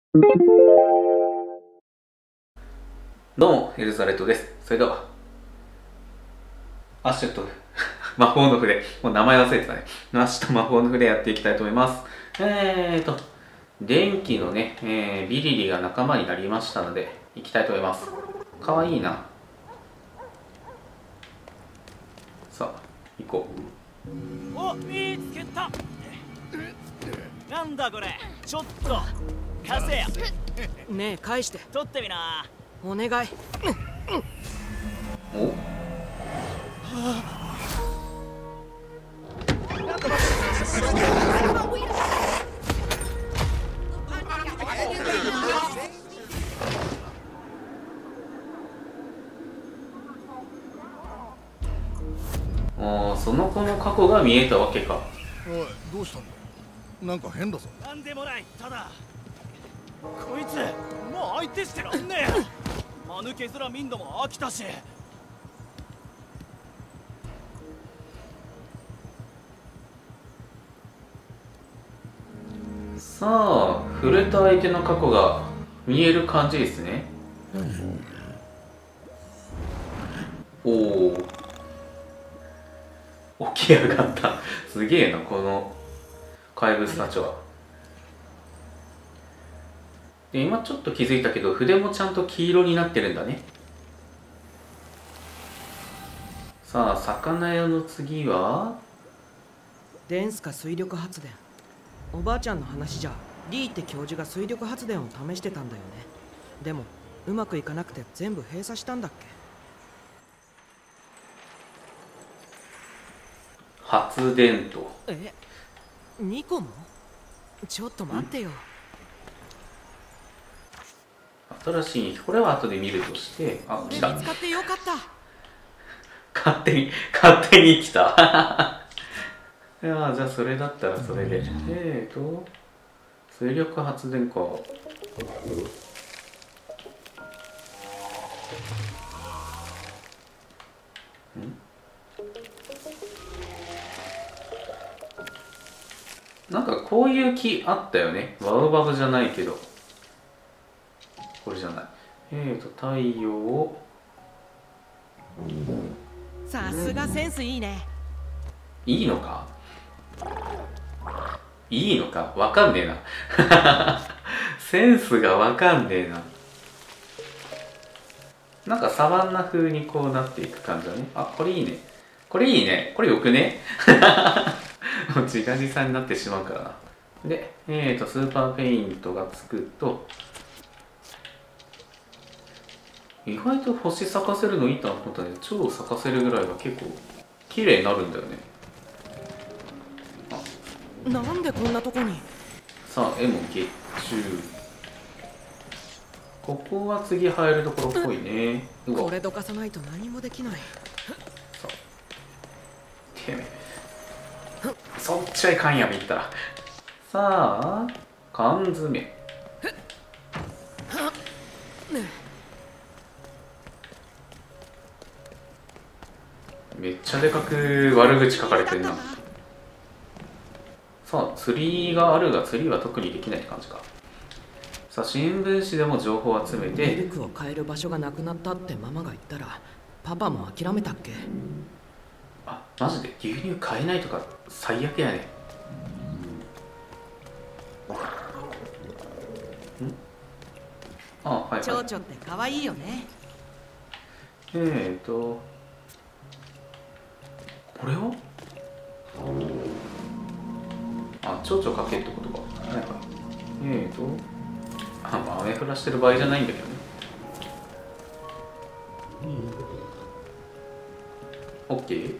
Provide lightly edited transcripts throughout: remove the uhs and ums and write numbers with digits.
どうも、エルザレットです。それでは、アッシュと魔法の筆、もう名前忘れてたね。アッシュと魔法の筆やっていきたいと思います。電気のね、ビリリが仲間になりましたので、いきたいと思います。かわいいな。さあ、行こう。お、見つけた。なんだこれ、ちょっと貸せや。 ねえ、返して。 取ってみな。 お願い。 おその子の過去が見えたわけか。 おい、どうしたんだ。なんか変だぞ。 なんでもない。ただこいつもう相手してらんねえ。間抜け面見んのも飽きたし。 さあ、触れた相手の過去が見える感じですね。おお、起き上がった。すげえな、この怪物たちは。で、今ちょっと気づいたけど、筆もちゃんと黄色になってるんだね。さあ、魚屋の次はデンスか水力発電。おばあちゃんの話じゃリーって教授が水力発電を試してたんだよね。でもうまくいかなくて全部閉鎖したんだっけ。 発電と。 2個も？ちょっと待ってよ。 新しい、これは後で見るとして、あ、来た。 見つかってよかった。 勝手に来た。いや、じゃあそれだったらそれで。水力発電か。なんかこういう木あったよね。バウバブじゃないけど。これじゃない。太陽。 さすがセンスいいね。 いいのかわかんねえな。センスがわかんねえな。なんかサバンナ風にこうなっていく感じだね。あ、これいいね。これいいね。これよくね。もう自画自賛になってしまうからな。で、スーパーペイントがつくと、意外と星咲かせるのいいと思ったね。超咲かせるぐらいは結構綺麗になるんだよね。 なんでこんなとこに。 さあ、絵も月中。ここは次入るところっぽいね。 これどかさないと何もできない。 さあ、てめえ。そっちはいかんやみったら。さあ、缶詰。めっちゃでかく悪口書かれてるな。さあ、釣りがあるが釣りは特にできないって感じか。さあ、新聞紙でも情報を集めて。 ミルクを買える場所がなくなったってママが言ったらパパも諦めたっけ。 あ、マジで牛乳買えないとか最悪やね。あ、はいはい。 蝶々って可愛いよね。 これをあ、蝶々かけってことか。はいはい。まあ、雨降らしてる場合じゃないんだけどね。オッケー。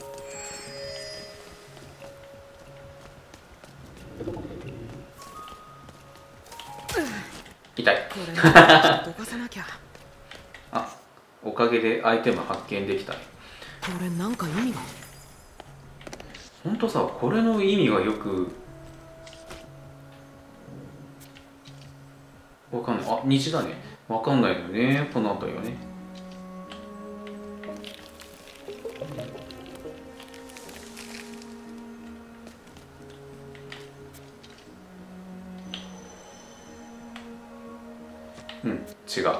痛い。 これどかさなきゃ。 あ、おかげでアイテム発見できたね。 これなんか意味が。 ほんとさ、これの意味がよくわかんない。あ、虹だね。わかんないのよね、この辺りはね。 うん、違う。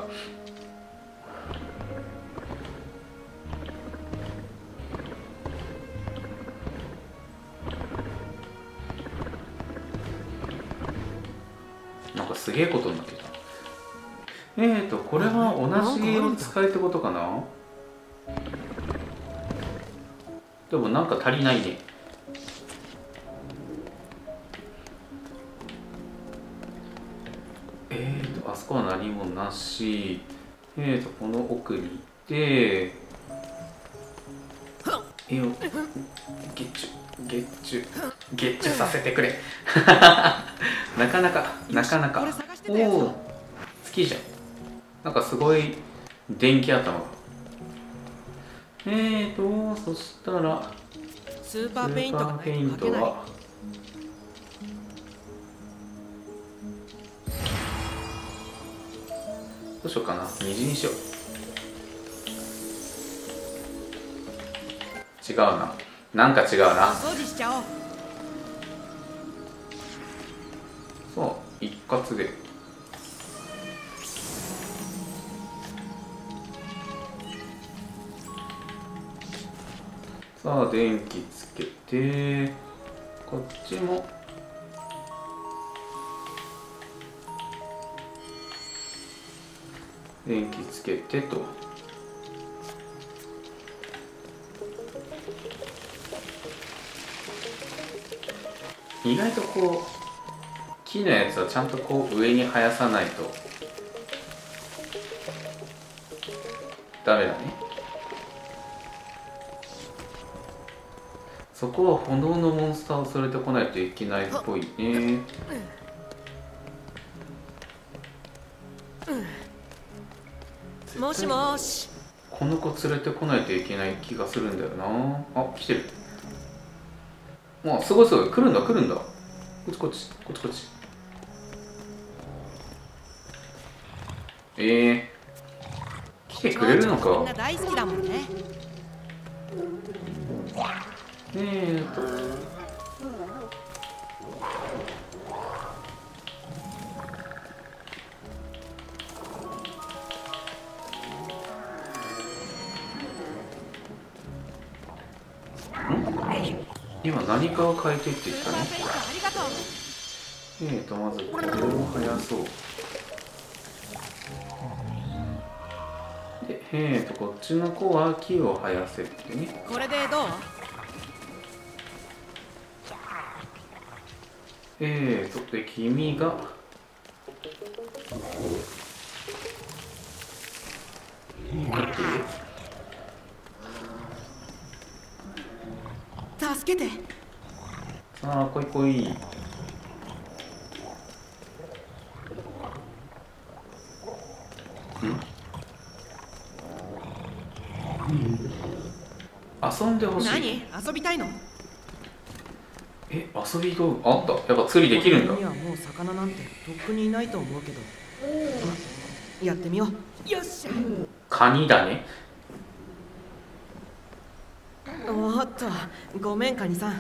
なんかすげえことになってた。これは同じ色使いってことかな。でもなんか足りないね。あそこは何もなし。この奥に行って、ゲッチュさせてくれ。なかなか。おお、好きじゃん。なんかすごい電気頭が。そしたらスーパーペイントがないと描けない。 はどうしようかな。虹にしよう。違うな。なんか違うな。 掃除しちゃおう。 そう、一括で。さあ、電気つけて、こっちも。電気つけてと。意外とこう木のやつはちゃんとこう上に生やさないとダメだね。そこは炎のモンスターを連れてこないといけないっぽいね。 もしもし。 この子連れてこないといけない気がするんだよな。あ、来てる。もうすごい来るんだ。こっち。来てくれるのか。 みんな大好きだもんね。 今何かを変えていってきたね。 ありがとう。 まずこれを生やそう。で、こっちの子は木を生やせってね。 これでどう？ で、君が助けて。 さあ、来い。遊んでほしい。 何？遊びたいの？ 遊び道具あった。やっぱ釣りできるんだ。 この辺にはもう魚なんてとっくにいないと思うけど、やってみよう。よっしゃ。 カニだね。 おっと、ごめんカニさん。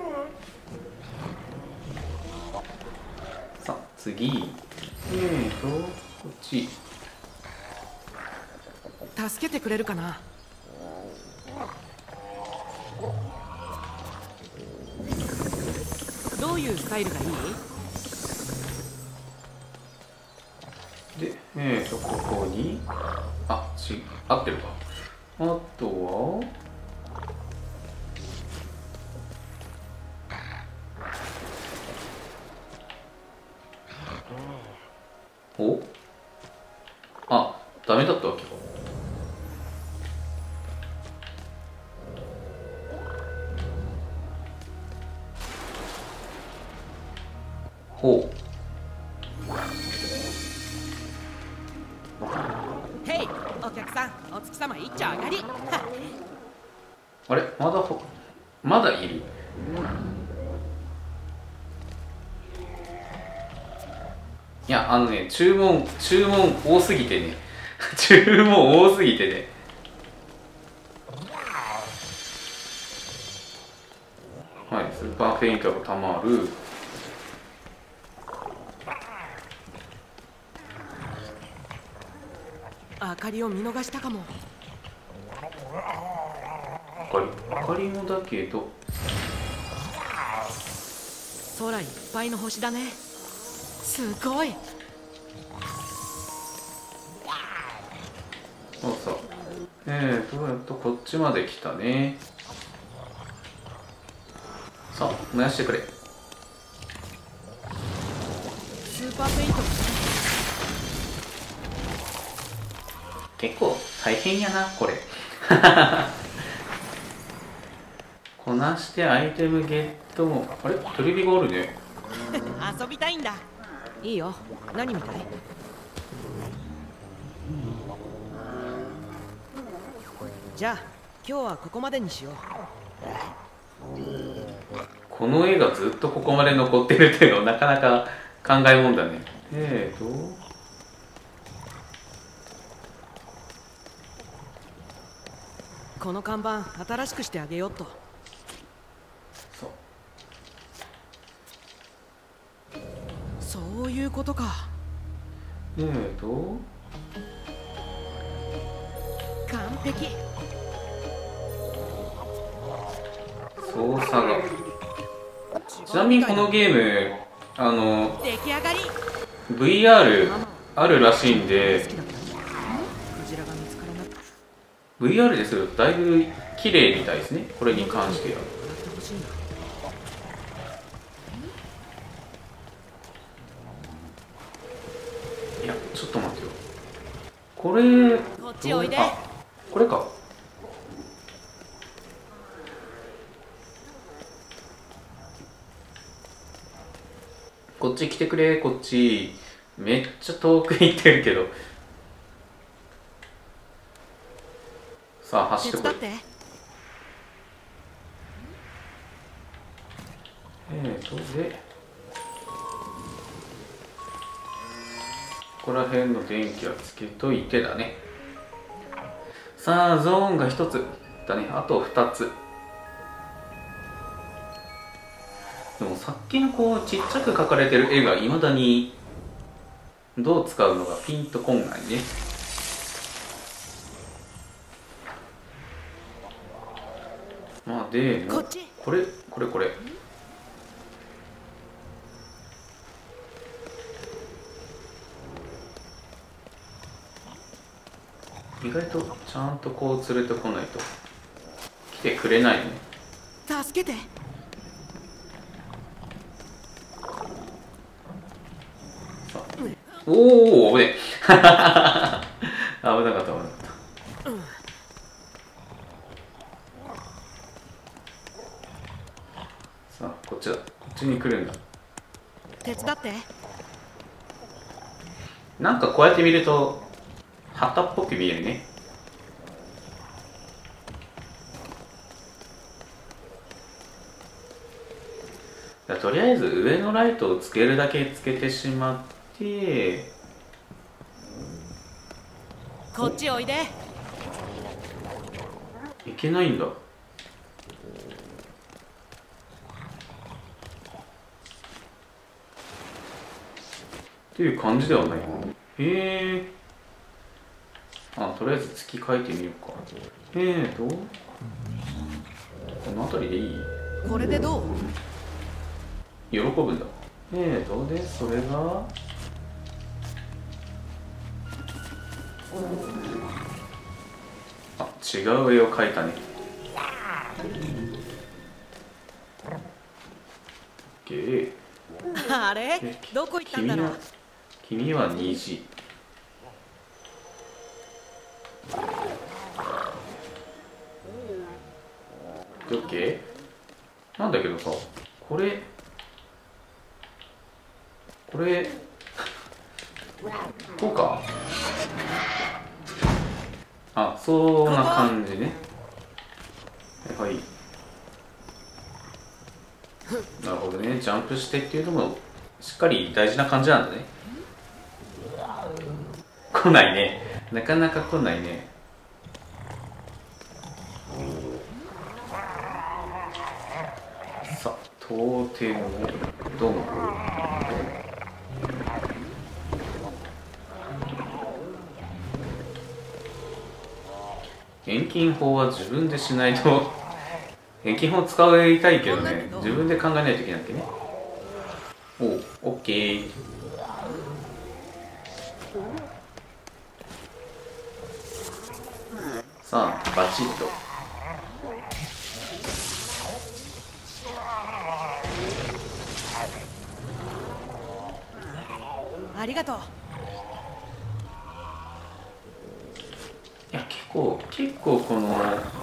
さあ次、こっち。 助けてくれるかな？どういうスタイルがいい？ で、ここに合ってるか。あとはダメだったわけか。ほう。 へい、お客さん、お月様一丁上がり。 あれ、まだいる。いや、注文多すぎてね。注文多すぎてね。はい、スーパーフェイントがたまる。 明かりを見逃したかも。 明かりもだけど空いっぱいの星だね。すごい。 そうそう。どうやっとこっちまで来たね。さあ燃やしてくれ。 スーパーペイント。 結構大変やなこれ。こなしてアイテムゲットも。あれテレビがあるね。 遊びたいんだ。いいよ。何みたい？じゃあ今日はここまでにしよう。 この絵がずっとここまで残ってるっていうのなかなか考えもんだね。 この看板新しくしてあげようっと。 そうそういうことか。完璧。 操作が。ちなみにこのゲーム出来上がり。 VR あるらしいんで、 VR でするとだいぶ綺麗みたいですね、これに関しては。いやちょっと待ってよ、これこっちおいで。 あ、これか。こっち来てくれ。こっちめっちゃ遠く行ってるけど。さあ走ってこい。でここら辺の電気はつけといてだね。さあゾーンが1つだね。あと2つ。でもさっきのこうちっちゃく描かれてる絵がいまだにどう使うのがピンとこんないね。まあでもこれ意外とちゃんとこう連れてこないと来てくれないね。 助けて。 おお、危ね危なかった危なかった。さあこっちだ、こっちに来るんだ。 手伝って。 なんかこうやって見ると旗っぽく見えるね。とりあえず上のライトをつけるだけつけてしまって、 こっちおいで。 いけないんだ。っていう感じではない。へえ。あ、とりあえず月書いてみようか。この辺りでいい？ これでどう？ 喜ぶんだ。でそれが違う絵を描いたね。 あれどこ行ったんだろう。 君は虹。オッケー。なんだけどさ、これこうか。あ、そんな感じね。はい。なるほどね。ジャンプしてっていうのもしっかり大事な感じなんだね。来ないね。なかなか来ないね。さあ、トーテムをドン。 遠近法は自分でしないと遠近法使いたいけどね、自分で考えないといけないわけね。お、オッケー。さあバチッと。 ありがとう。 いや結構この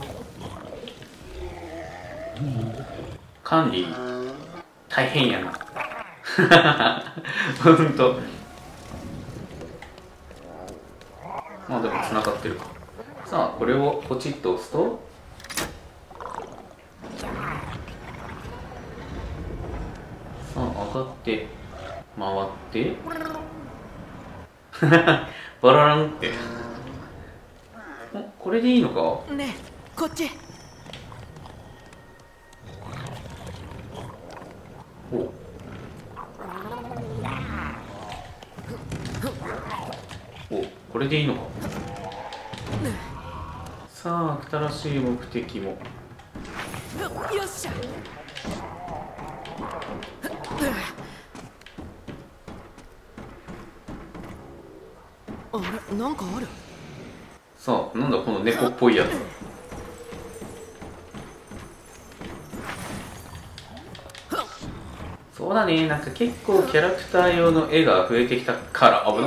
管理大変やなほんと。まあでも繋がってるか。さあこれをポチッと押すとさあ上がって回ってバラランってこれでいいのか。 ねえ、こっち。 お、これでいいのか。さあ新しい目的も。 よっしゃ。あれ、なんかある。 さあなんだこの猫っぽいやつ。そうだね、なんか結構キャラクター用の絵が増えてきたから危ない。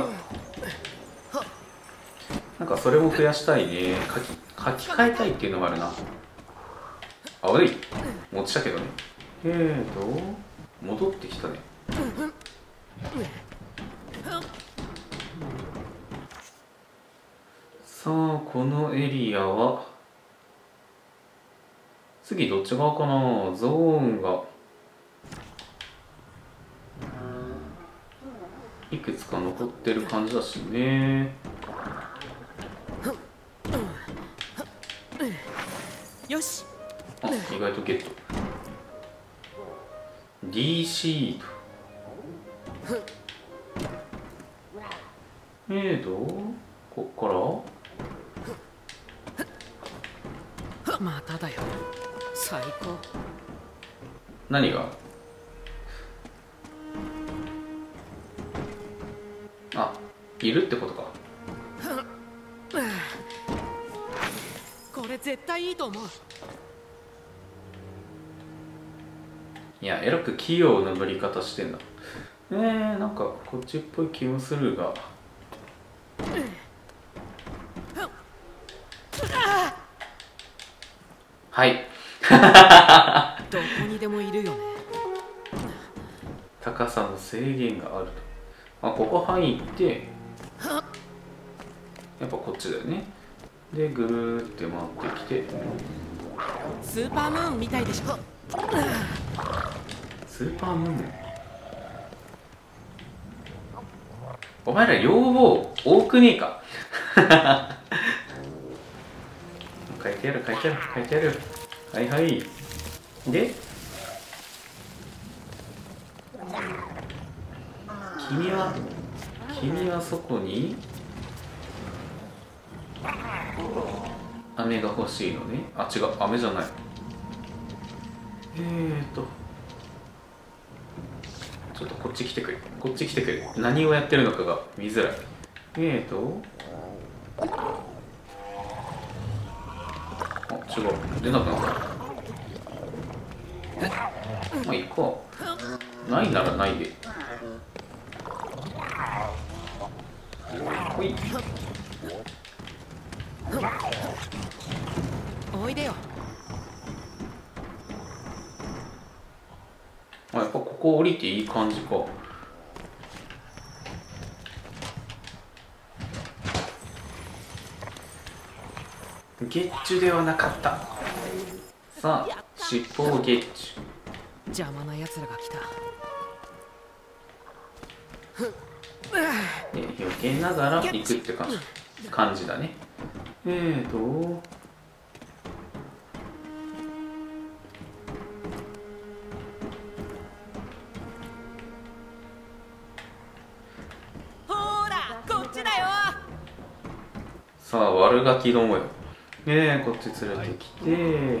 なんかそれも増やしたいね。書き換えたいっていうのもあるな。あ、悪い。持ちたけどね。戻ってきたね。さあこのエリアは次どっち側かな。ゾーンがいくつか残ってる感じだしね。 よし。 あ、意外とゲット。DC と。こっからまただよ。最高。 何が。あ、いるってことか。 これ絶対いいと思う。 いや、えらく器用な乗り方してんだ。なんかこっちっぽい気もするが。はい。 どこにでもいるよね。 高さの制限があると。あ、ここ入ってやっぱこっちだよね。でぐるーって回ってきてスーパームーンみたいでしょ。 スーパームーン。お前ら要望多くねえか書いてある。はいはい。で君はそこに飴が欲しいのね。あ、違う、飴じゃない。ちょっとこっち来てくれ。何をやってるのかが見づらい。あ、違う、出なくなった。まあいいか。ないならないで。ほい。 おいでよ。 あ、やっぱここ降りていい感じか。ゲッチュではなかった。さあ尻尾をゲッチュ。 邪魔な奴らが来た。 避けながら行くって感じだね。 ほーら、こっちだよ。 さあ悪ガキどもよ。 こっち連れてきて、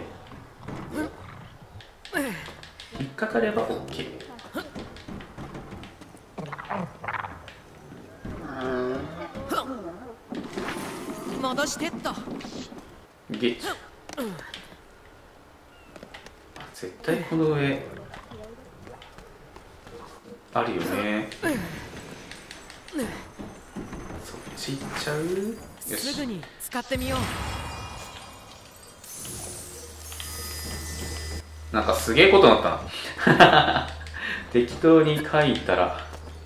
引っかかれば OK。 戻してっと。 ゲッチ。絶対この上あるよね。そっち行っちゃう。よし、 すぐに使ってみよう。 なんかすげえことになったな適当に書いたら。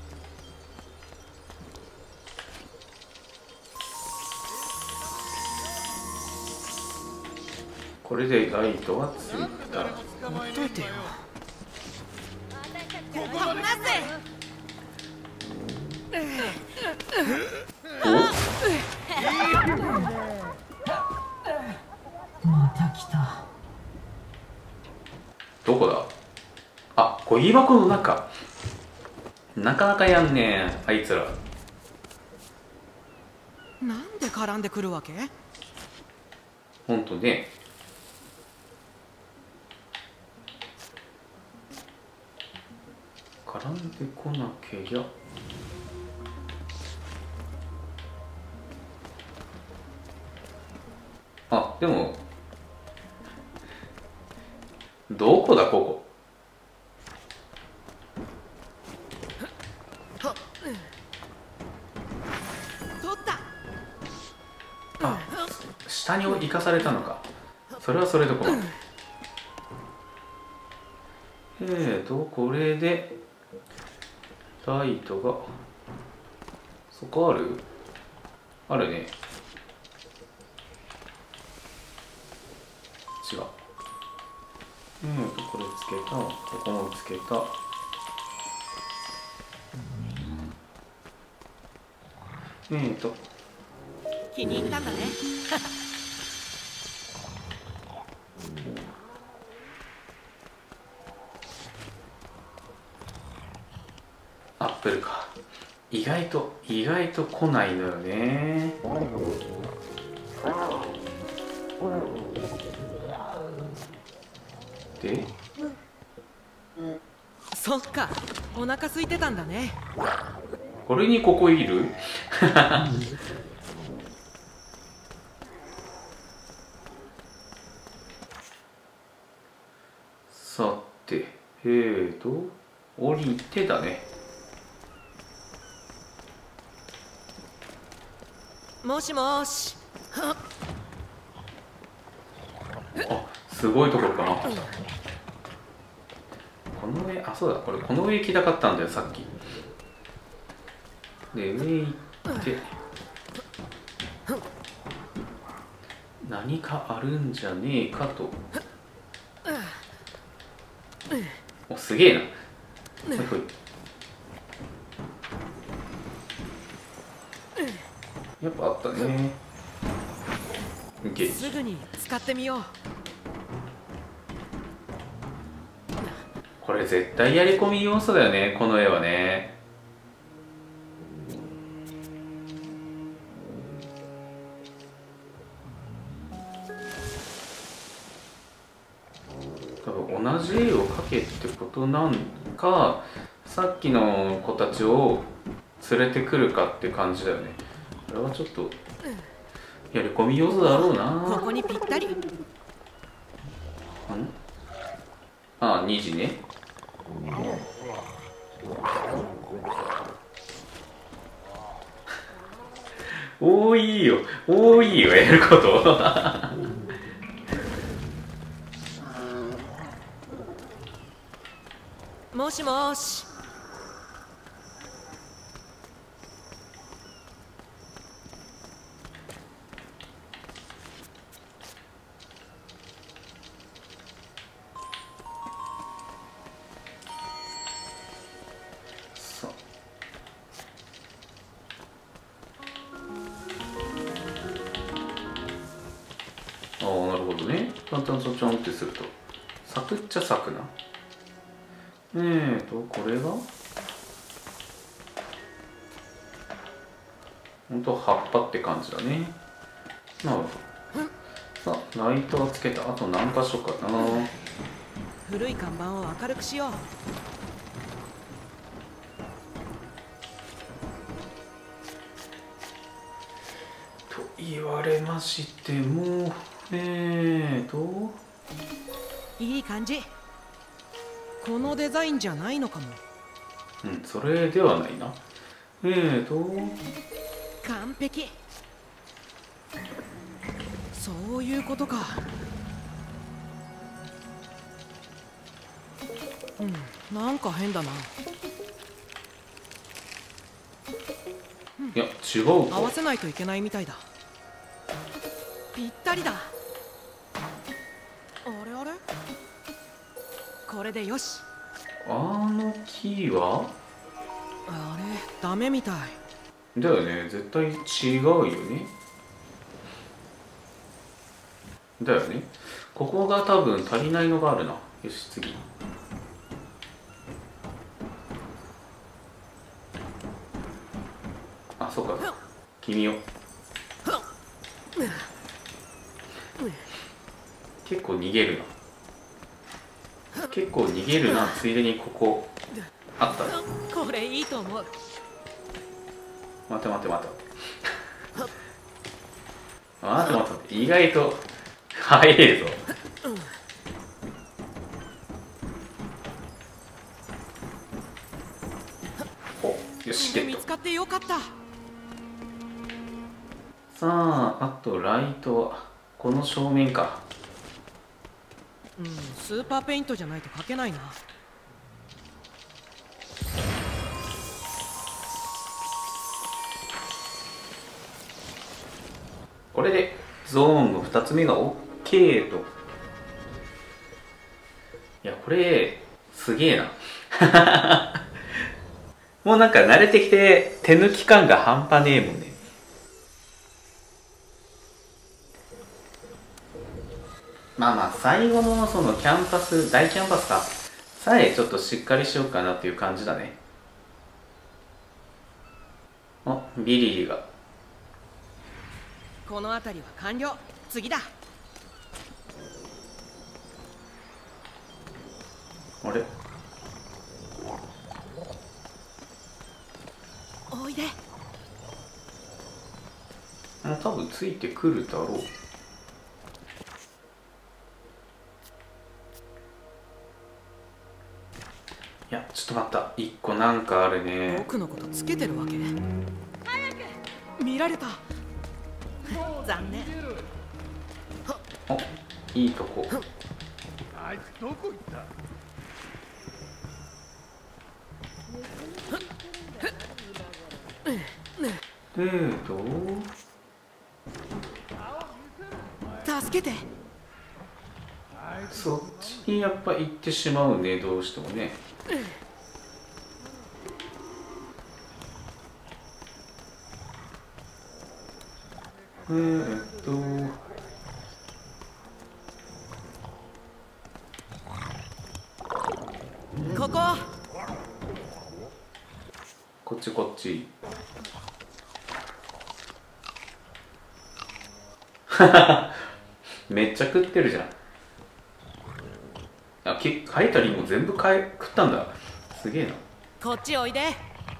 これでライトはついた。 ほっといてよ。また来た。 どこだ。あ、ゴミ箱の中。なかなかやんねん、あいつら。 なんで絡んでくるわけ？ ほんとね。絡んでこなけりゃ。あ、でもどこだここ。 取った。 あ、下に生かされたのか。それはそれで困る。これでライトがそこある？あるね。違う。これつけた。ここもつけた。 気に入ったんだね。 アップルか。意外と来ないのよね。で、 そっか、お腹空いてたんだね。 これにここいるさて、降りてだね。 もしもし。 あ、すごいところかな。この上、あ、そうだ、これこの上行きたかったんだよ、さっき。で、上行って何かあるんじゃねえかと。お、すげえな。ほいほい。やっぱあったね。 すぐに使ってみよう。 これ絶対やり込み要素だよね、この絵はね。多分同じ絵を描けってことなんか、さっきの子たちを連れてくるかって感じだよね。これはちょっとやり込み要素だろうな。 ここにぴったり。 ああ、2時ね。多いよやることもしもし。 ああ、なるほどね。ちょんちょんちょんちょんってするとサクっちゃサクな。これがほんと葉っぱって感じだね。なるほど。 さあライトをつけた。あと何箇所かな。 古い看板を明るくしよう。 と言われましても、 いい感じ。このデザインじゃないのかも。 うん、それではないな。 完璧。そういうことか。なんか変だな。 いや違うか。 合わせないといけないみたいだ。ぴったりだ。あれあれ、これでよし。 あの木はあれダメみたいだよね。絶対違うよね。だよね。ここが多分足りないのがあるな。よし次。あ、そうか。君を結構逃げるな。結構逃げるな。ついでにここあったら。 これいいと思う。 待て待て待て待て待て、意外と早いぞ。お、よしゲット。 見つかってよかった。 さあ、あとライトはこの正面か。 スーパーペイントじゃないと描けないな。 これでゾーンの2つ目が OK と。いやこれすげえなもうなんか慣れてきて手抜き感が半端ねえもんね。まあまあ最後のそのキャンパス、大キャンパスかさえちょっとしっかりしようかなっていう感じだね。あ、ビリリが。 この辺りは完了。次だ。 あれ、 おいで。 多分ついてくるだろう。いやちょっと待った、1個なんかあるね。 僕のことつけてるわけ。早く見られた。残念。 あ、いいとこ。 あいつどこ行った？ 助けて。 そっちにやっぱ行ってしまうね、どうしてもね。 ここ。 こっちこっちめっちゃ食ってるじゃん。あ、書いたリンゴ全部食ったんだ。すげえな。 こっちおいで。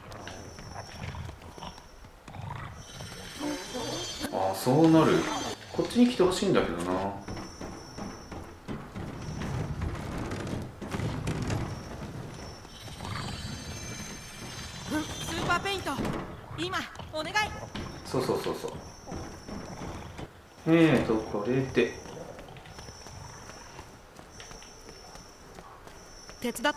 ああ、そうなる。こっちに来てほしいんだけどな。 スーパーペイント今お願い。 そうそうそうそう。これで手伝って。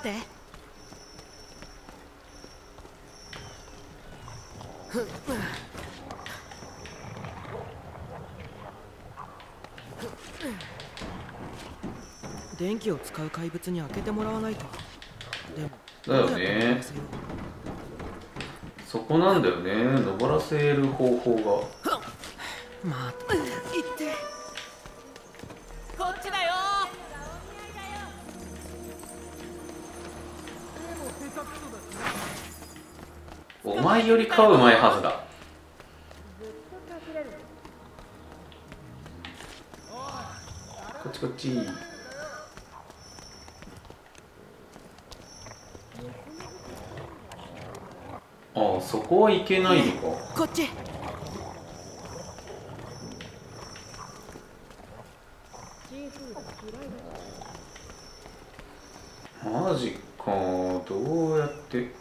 電気を使う怪物に開けてもらわないと。でもだよね。そこなんだよね、登らせる方法が。 まあ、行って。こっちだよ。 お前よりかはうまいはずだ。 こっち。ああ、そこはいけないのか。 こっち。 マジか。どうやって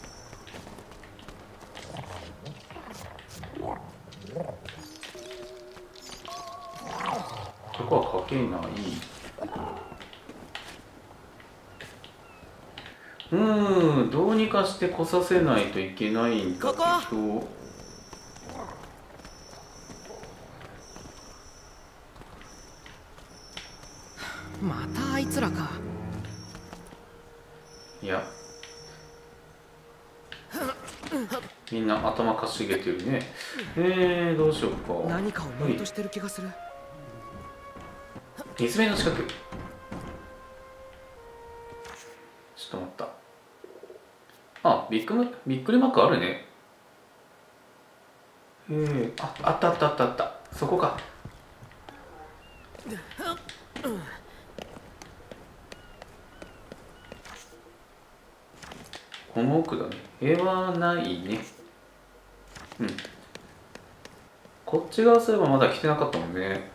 ここは書けない。どうにかして来させないといけないんだけど。 またあいつらか。 いや、みんな頭かしげてるね。どうしようか。 何かを見落としてる気がする。 水辺の近く。ちょっと待った。あ、びっくりマークあるね。あったあったあったあった。そこか。この奥だね。絵はないね。こっち側すればまだ来てなかったもんね。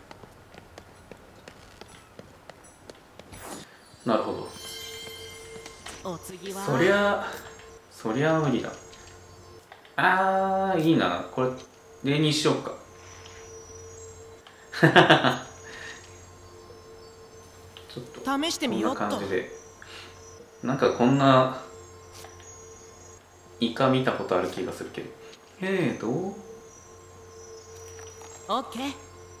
なるほど。 お次はそりゃ無理だ。いいな。これ例にしようか。ちょっと試してみようっと。 こんな感じで。なんかこんなイカ見たことある気がするけど。 オッケー。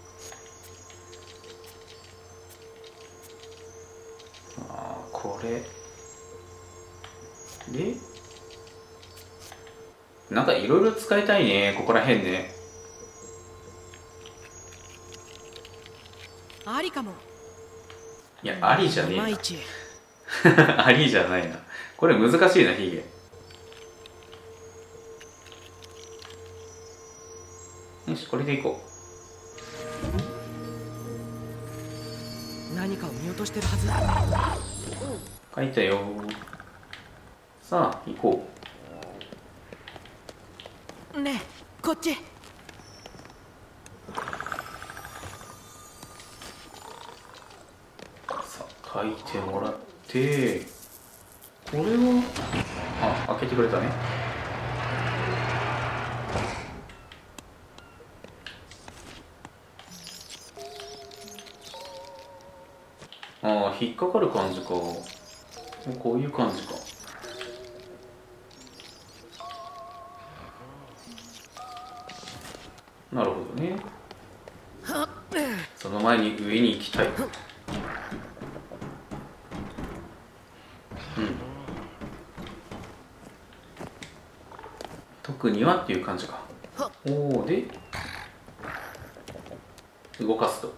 これでなんかいろいろ使いたいね、ここらへんね。 ありかも。 いや、ありじゃねいまいち。 えな。ありじゃないな。これ難しいな、ヒゲ。よし、これでいこう。何かを見落としてるはず。 書いたよ。さあ、行こねえ、こっち。 さあ、書いてもらって、これは、開けてくれたね。引っかかる感じか。こういう感じか。なるほどね。その前に上に行きたい。特にはっていう感じか。で動かすと。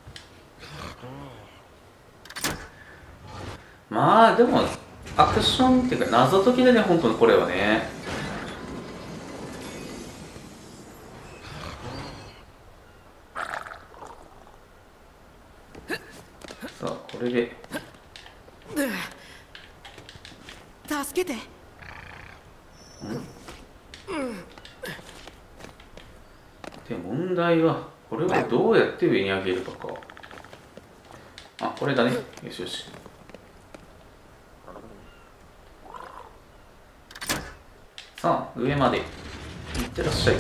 まあでもアクションっていうか謎解きだね、本当にこれはね。さあ、これで助けて。 で、問題はこれをどうやって上に上げるかか。これだね。よしよし。さあ、上まで行ってらっしゃい。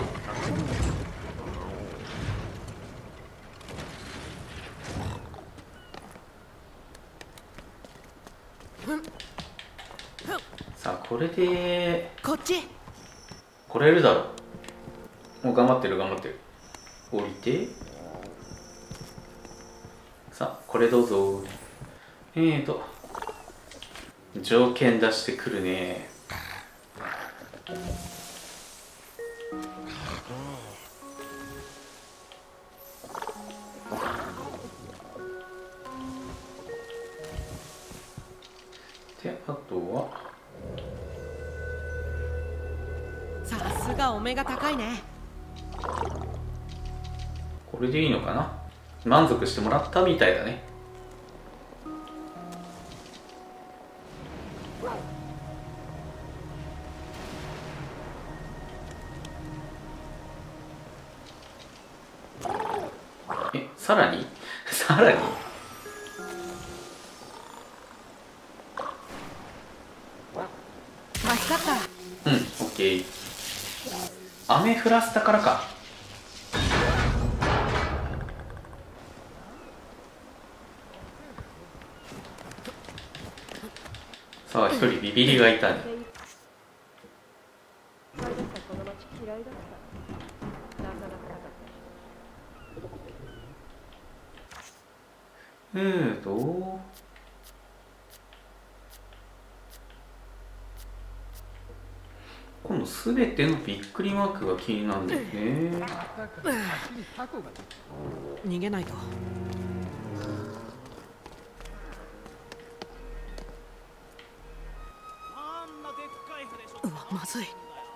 さあ、これでこっち。 来れるだろう。もう頑張ってる頑張ってる。降りて、さあこれどうぞ。条件出してくるね。で、あとはさすがお目が高いね。 これでいいのかな。 満足してもらったみたいだね。さらにさらに助かった。 うん、オッケー。雨降らせたからか。さあ、一人ビビリがいたね。今度すべてのびっくりマークが気になるんだよね。 逃げないと。うわ、まずい。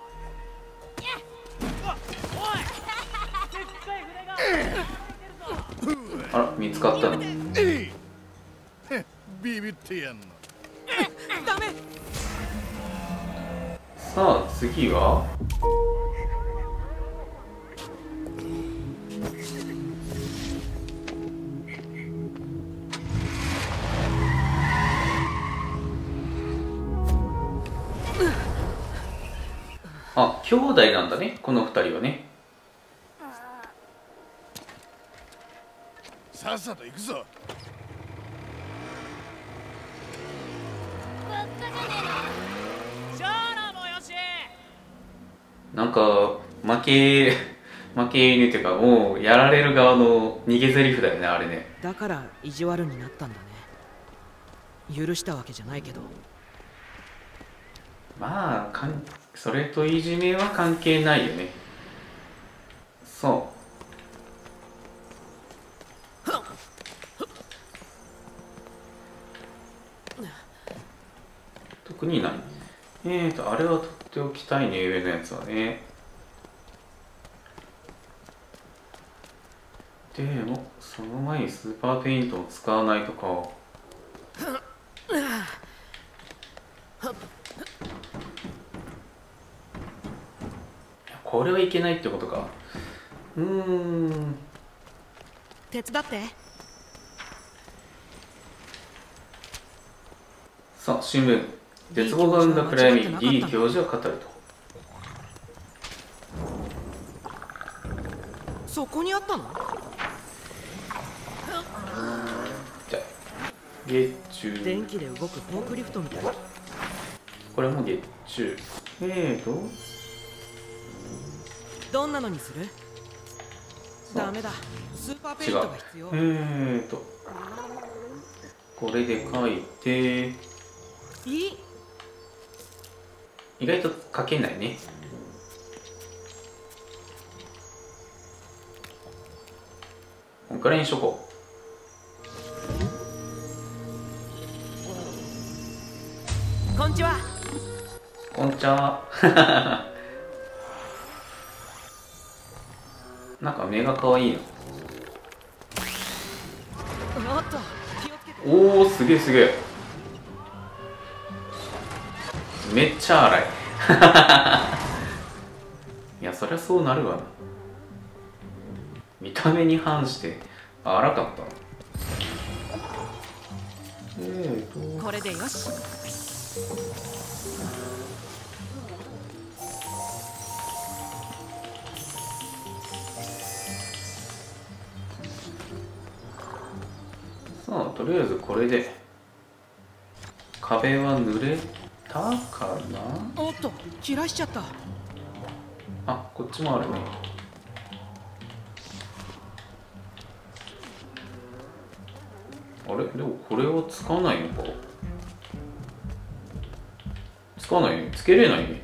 あら、見つかったの。 ビビってやんの。 ダメ。 さあ次はあ、兄弟なんだね、この二人はね。 さっさと行くぞ。 なんか負け犬っていうか、もうやられる側の逃げ台詞だよね、あれね。 だから意地悪になったんだね。許したわけじゃないけど。 まあそれといじめは関係ないよね。そう特にない。あれは取っておきたいね、上のやつはね。でもその前にスーパーペイントを使わないとか。これはいけないってことか。 手伝って。 さあ、新聞。絶望が生んだ暗闇、リー教授は語ると。 そこにあったの？ じゃあ月中。 電気で動くフォークリフトみたいな。 これも月中。 どんなのにする？ダメだ。スーパーペイントが必要。 これで書いて。意外と書けないね。こんくらいにしとこう。こんにちは。 こんにちは。なんか目が可愛いの。おお、すげえすげえ。めっちゃ荒い。いや、そりゃそうなるわな。見た目に反して荒かった。 これでよし。 さあ、とりあえずこれで壁は濡れたかな。 おっと、切らしちゃった。 あ、こっちもあるね。あれ、でもこれはつかないのか。つかないね。つけれないね。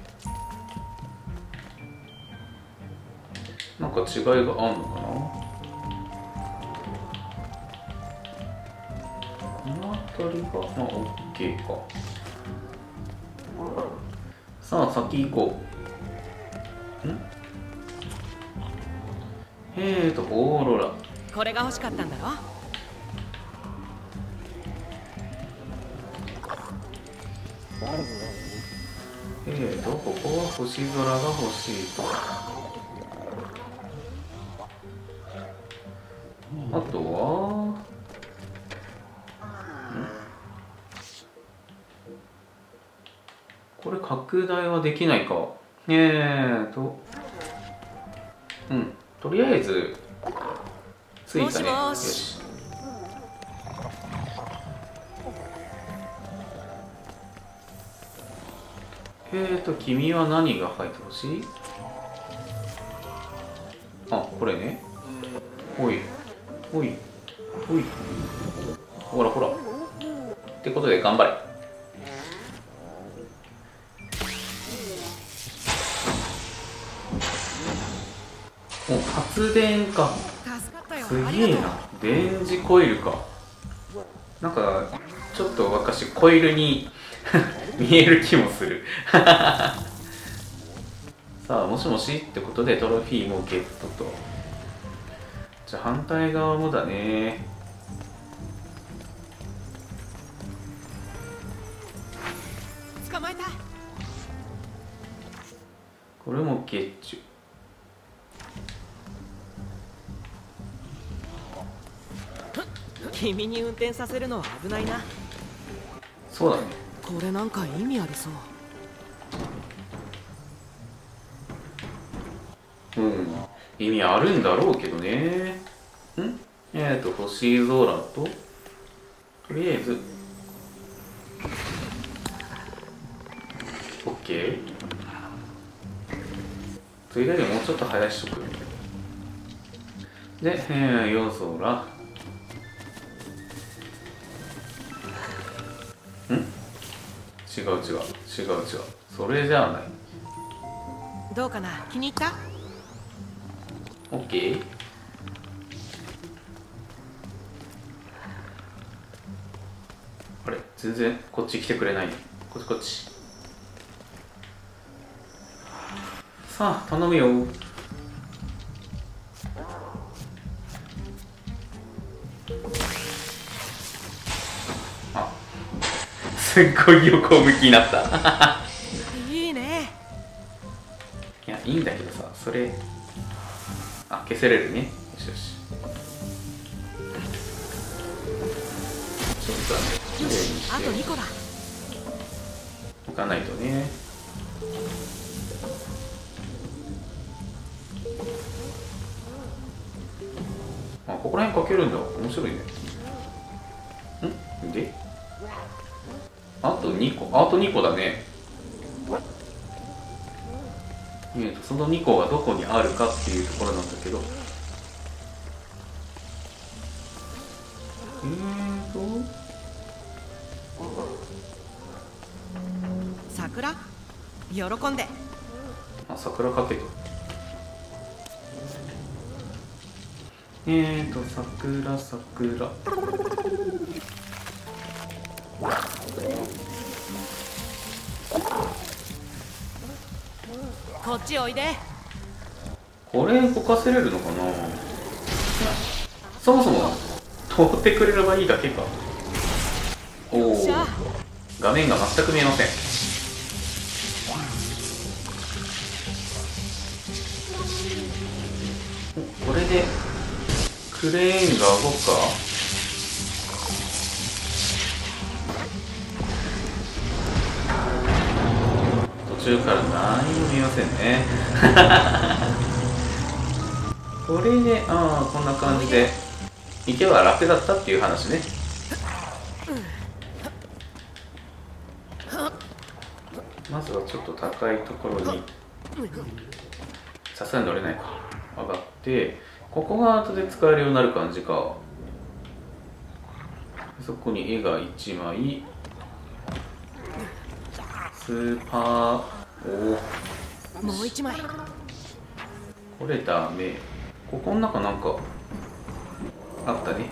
なんか違いがあんのかな。この辺りがまあ OK か。さあ先行こう。オーロラ。 これが欲しかったんだろ。 ここは星空が欲しいと。あとはこれ拡大はできないか。とりあえずついたね。よし。君は何が入ってほしい？あ、これね。ほいほいほい、ほらほらってことで頑張れ。お、発電か。すげえな。電磁コイルか。なんかちょっと私コイルに見える気もするさあ、もしもしってことでトロフィーもゲットと。じゃあ反対側もだね。 捕まえた。 これもゲッチュ。 君に運転させるのは危ないな。 そうだね。 これなんか意味ありそう。 意味あるんだろうけどね。星空ととりあえず OK。 とりあえずもうちょっと生やしとく。で、夜空違う、それじゃあない。 どうかな、気に入った？ OK。 あれ、全然こっち来てくれない。こっち。さあ頼むよ。あ、すっごい横向きになったいいね。 いや、いいんだけどさ、それ消せれるね。よしよし。ちょっとね、きれいにしてあと2個だ。 置かないとね。あ、ここら辺かけるんだ。面白いね。で、あと2個だね。その2個がどこにあるかっていうところなんだけど、 桜？喜んで。 あ、桜かけと。桜。 こっちおいで。 これ動かせれるのかな。そもそも通ってくれればいいだけか。おお、画面が全く見えません。これでクレーンが動くか。途中から何も見えませんねこれで、こんな感じで行けば楽だったっていう話ね。まずはちょっと高いところに、さすがに乗れないか、上がって、ここが後で使えるようになる感じか。そこに絵が1枚、スーパー、 もう1枚。 これダメ。ここの中なんかあったね。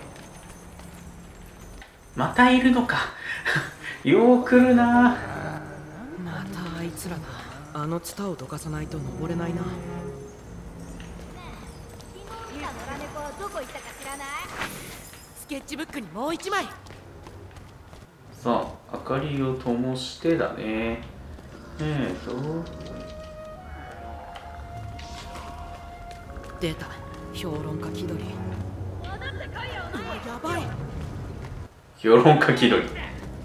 またいるのかよう来るな。 またあいつらだ。あのツタをどかさないと登れないな。 今野良猫どこ行ったか知らなスケッチブックにもう一枚。 さあ明かりを灯してだね。 出た、評論家気取り。やばい。 評論家気取り。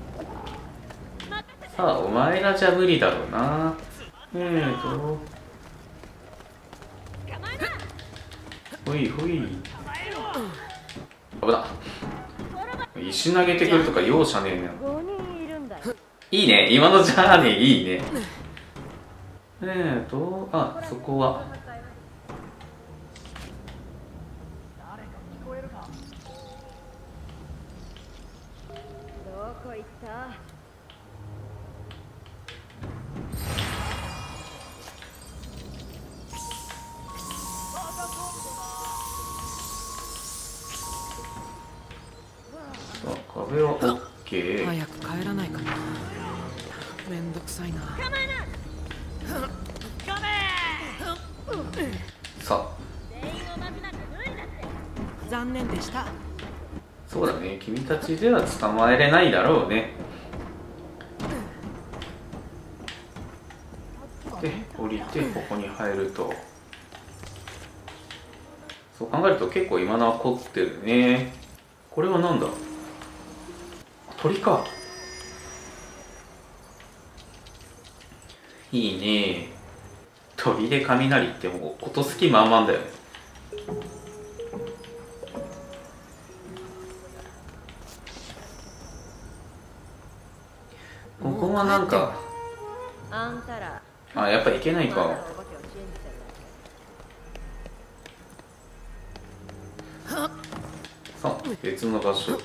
さあお前らじゃ無理だろうな。ほいほい。危な。石投げてくるとか容赦ねえな。いいね、今のじゃあね、いいね。あ、そこはどこ行った？ さあ壁は OK。 早く帰らないかな。めんどくさいな。 さあ残念でした。 そうだね、君たちでは捕まえれないだろうね。で降りてここに入ると、そう考えると結構今のは凝ってるね。これはなんだ、鳥か。いいね。鳥で雷ってもう音好き満々だよね。ここはなんか、 あんたらあ、やっぱいけないか。 まだお化けを信じてるださあ別の場所。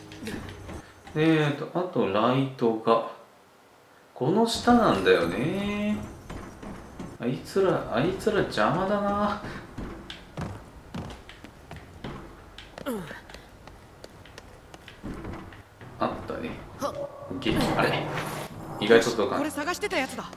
あとライトがこの下なんだよね。あいつら邪魔だな。あったね。あれ意外と届かない。 これ探してたやつだ。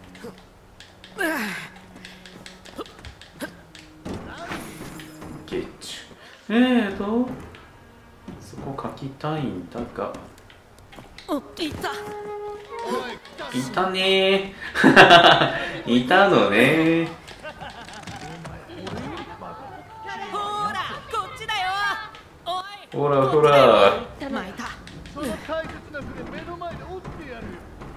ゲッチュ。そこ書きたいんだが、 お、いた。 いたねーいたのね。 ほら、こっちだよ。おい。 ほらほら。 まいた。 その大切な船目の前で折ってやる。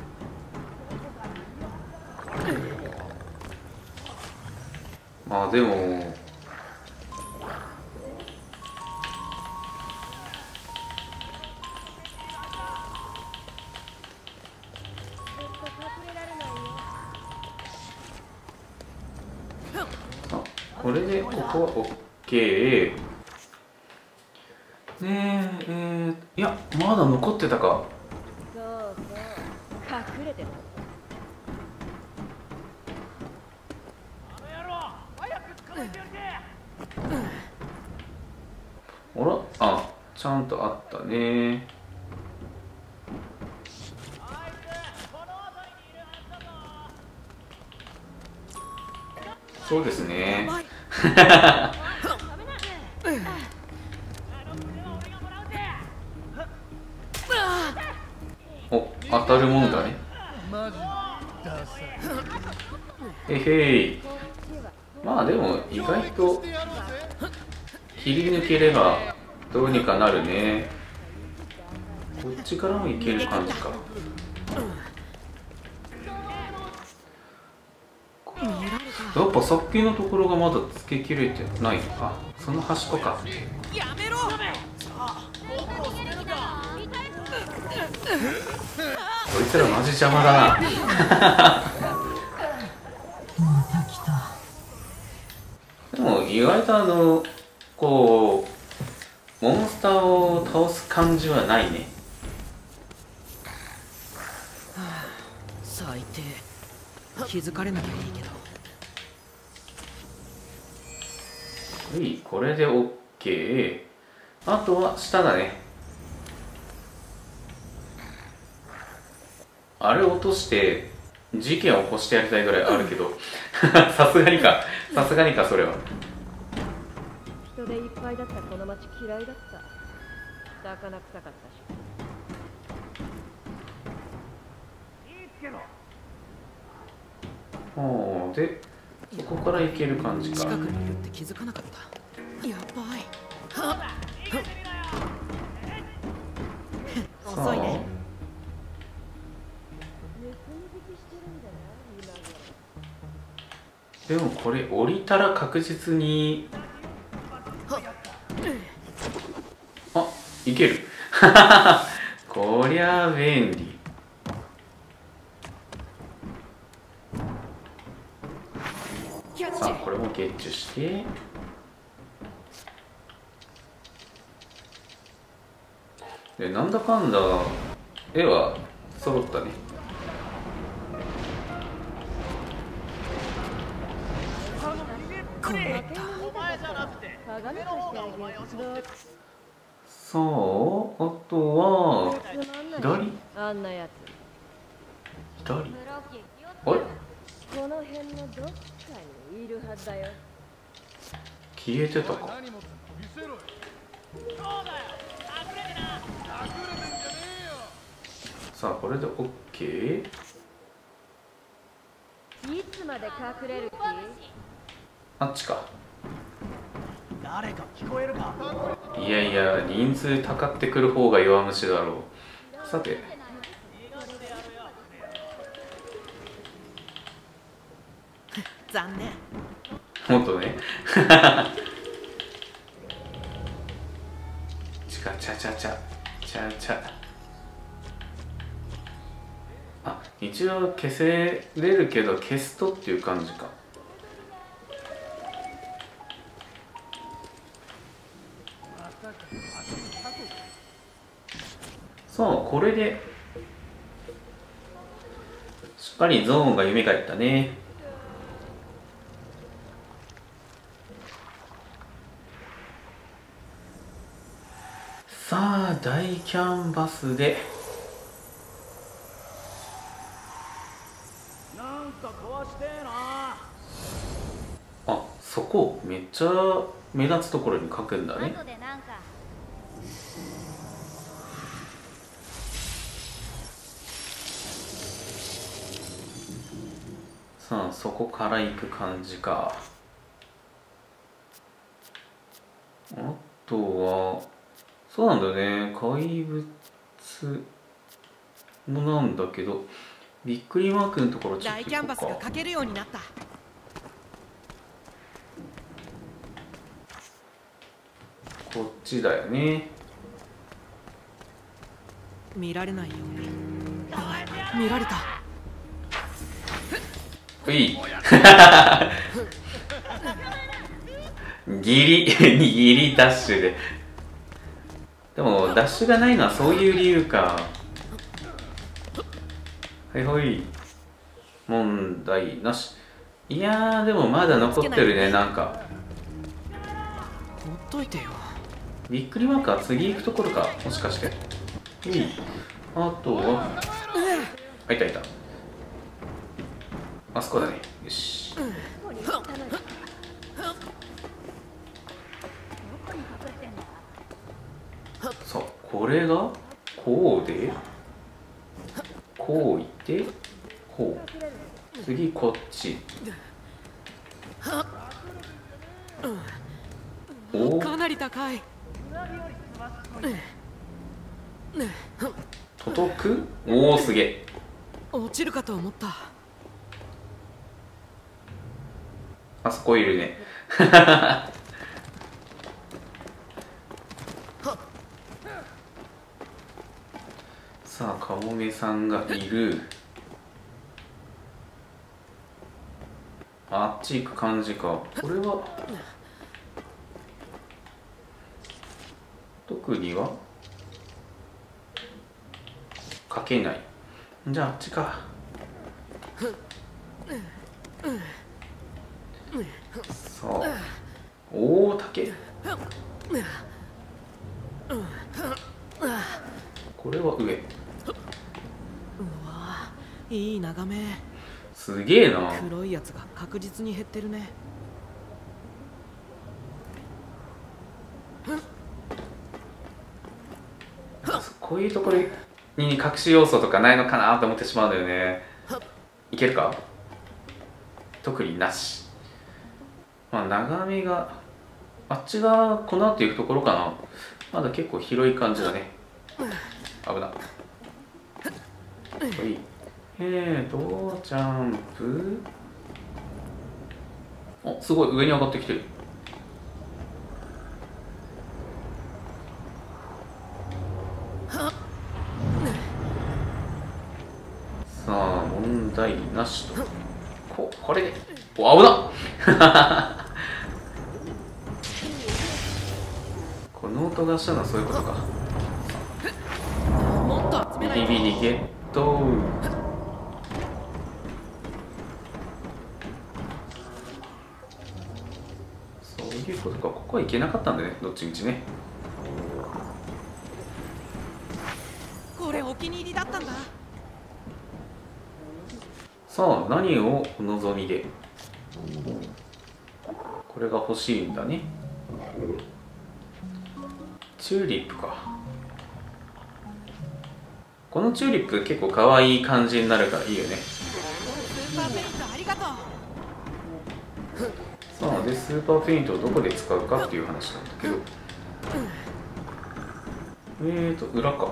まあでもこれでここは OK。 いやまだ残ってたか。 そうそう隠れてる。 あら、あ、ちゃんとあったね。そうですねお、当たるもんだね。 マジダサい。 へい。まあでも意外と切り抜ければどうにかなるね。こっちからもいける感じか。やっぱさっきのところがまだ付けきれてないのか。その端っこか。 やめろ。 こいつらマジ邪魔だなまた来た。 でも意外とこうモンスターを倒す感じはないね。 最低。気づかれなきゃいいけど。 これで OK。 あとは下だね。あれ落として事件を起こしてやりたいぐらいあるけどさすがにかそれは。 人でいっぱいだったこの町嫌いだった。 魚臭かったし。 おーでそこから行ける感じか。 近くにいるって気づかなかった。やばい。遅いね。 でもこれ降りたら確実にいけるこりゃ便利。さあこれもゲッチュして、でなんだかんだ絵は揃ったね。 こうなった。 鏡としてあげる。 さああとは左あんなやつ。 左あれこの辺のどっかにいるはずだよ。 消えてたか。さあこれで OK。 いつまで隠れる気？ あっちか。 誰か聞こえるか？ いやいや人数たかってくる方が弱虫だろう。さて残念。 もっとねちゃちゃちゃちゃちゃちゃ。あ一応消せれるけど消すとっていう感じか。そうこれでしっかりゾーンが蘇ったね。さあ大キャンバスでなんか壊してえな。 あそこめっちゃ目立つところに書くんだね。 後でなんか。 さあそこから行く感じか。あとはそうなんだね、怪物のなんだけどびっくりマークのところちょっと大キャンバス行こうか。 が描けるようになった。 こっちだよね。 見られないように。見られた。 ういギリギリダッシュで。でもダッシュがないのはそういう理由か。はいはい、問題なし。いやーでもまだ残ってるね。なんかほっといてよ。 びっくりマークは次行くところかもしかして。あとはあいたいた、あそこだね。よし、さあこれがこうでこういってこう、次こっち。おかなり高い。 届く。おおすげえ。 落ちるかと思った。 あそこいるねさあカモメさんがいる。あっち行く感じか。これは特には書けない。じゃああっちか。さあ大竹、これは上。 うわいい眺め。 すげえな。 黒いやつが確実に減ってるね。 こういうところに隠し要素とかないのかなと思ってしまうんだよね。いけるか？特になし。まあ長めがあっちがこの後行くところかな。まだ結構広い感じだね。危な。ほい。ジャンプ。お、すごい上に上がってきてる。さあ問題なしと。これでお、危なっこの音がしたのはそういうことか。 もっと集めないと。 ビリビリゲット。そういうことか。ここは行けなかったんだね、どっちみちね。 これお気に入りだったんだ。 さあ何をお望みで。これが欲しいんだね。チューリップか。このチューリップ結構可愛い感じになるからいいよね。 スーパーペイントありがとう。 さあでスーパーペイントをどこで使うかっていう話なんだけど、裏か。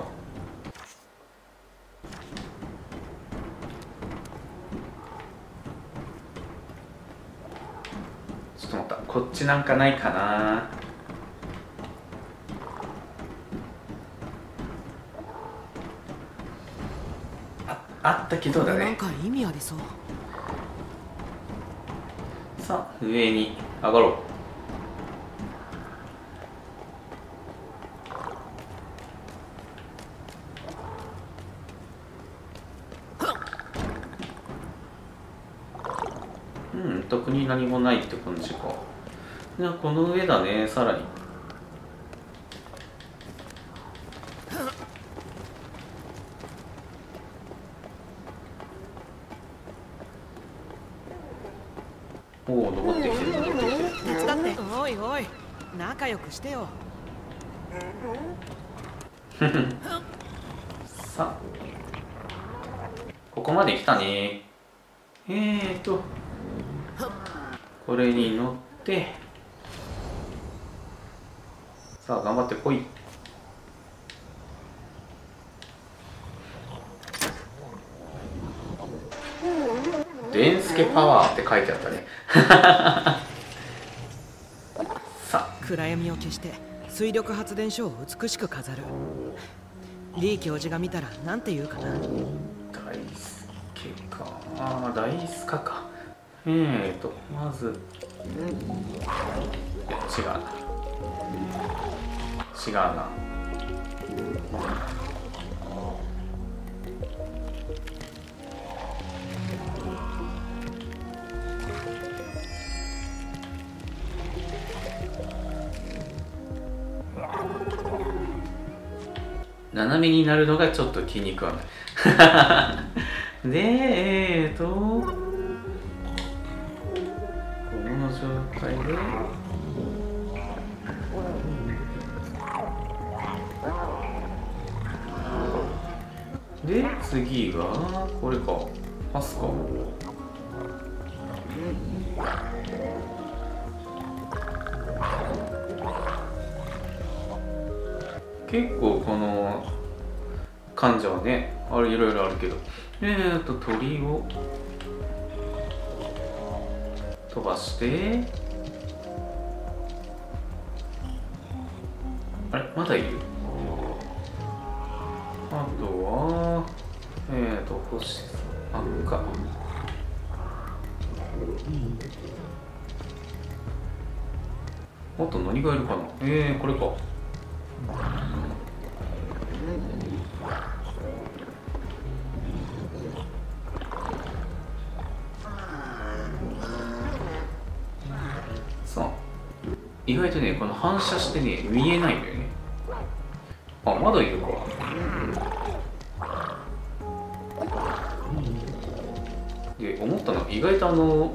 ちょっと待った、こっちなんかないかな。あったけどだね。 なんか意味ありそう。 さあ上に上がろう。特に何もないって感じか。じゃあこの上だね。さらにおお、登ってきてる登ってきてる。 手伝って。おいおい、仲良くしてよ。 さあここまで来たね。これに乗ってさあ頑張ってこい。デンスケパワーって書いてあったね。さあ暗闇を消して水力発電所を美しく飾る。リー教授が見たらなんて言うかな。 大スケか。大スカか。まずいや違うな違うな。斜めになるのがちょっと気に食わないでこの状態で次がこれか。パスか。結構この患者はね、いろいろあるけど、鳥を飛ばして、あれまだいる？あとは星さんか。あと何がいるかな。これか。さあ意外とねこの反射してね見えないんだよね。あ、まだいるか。で思ったのは意外と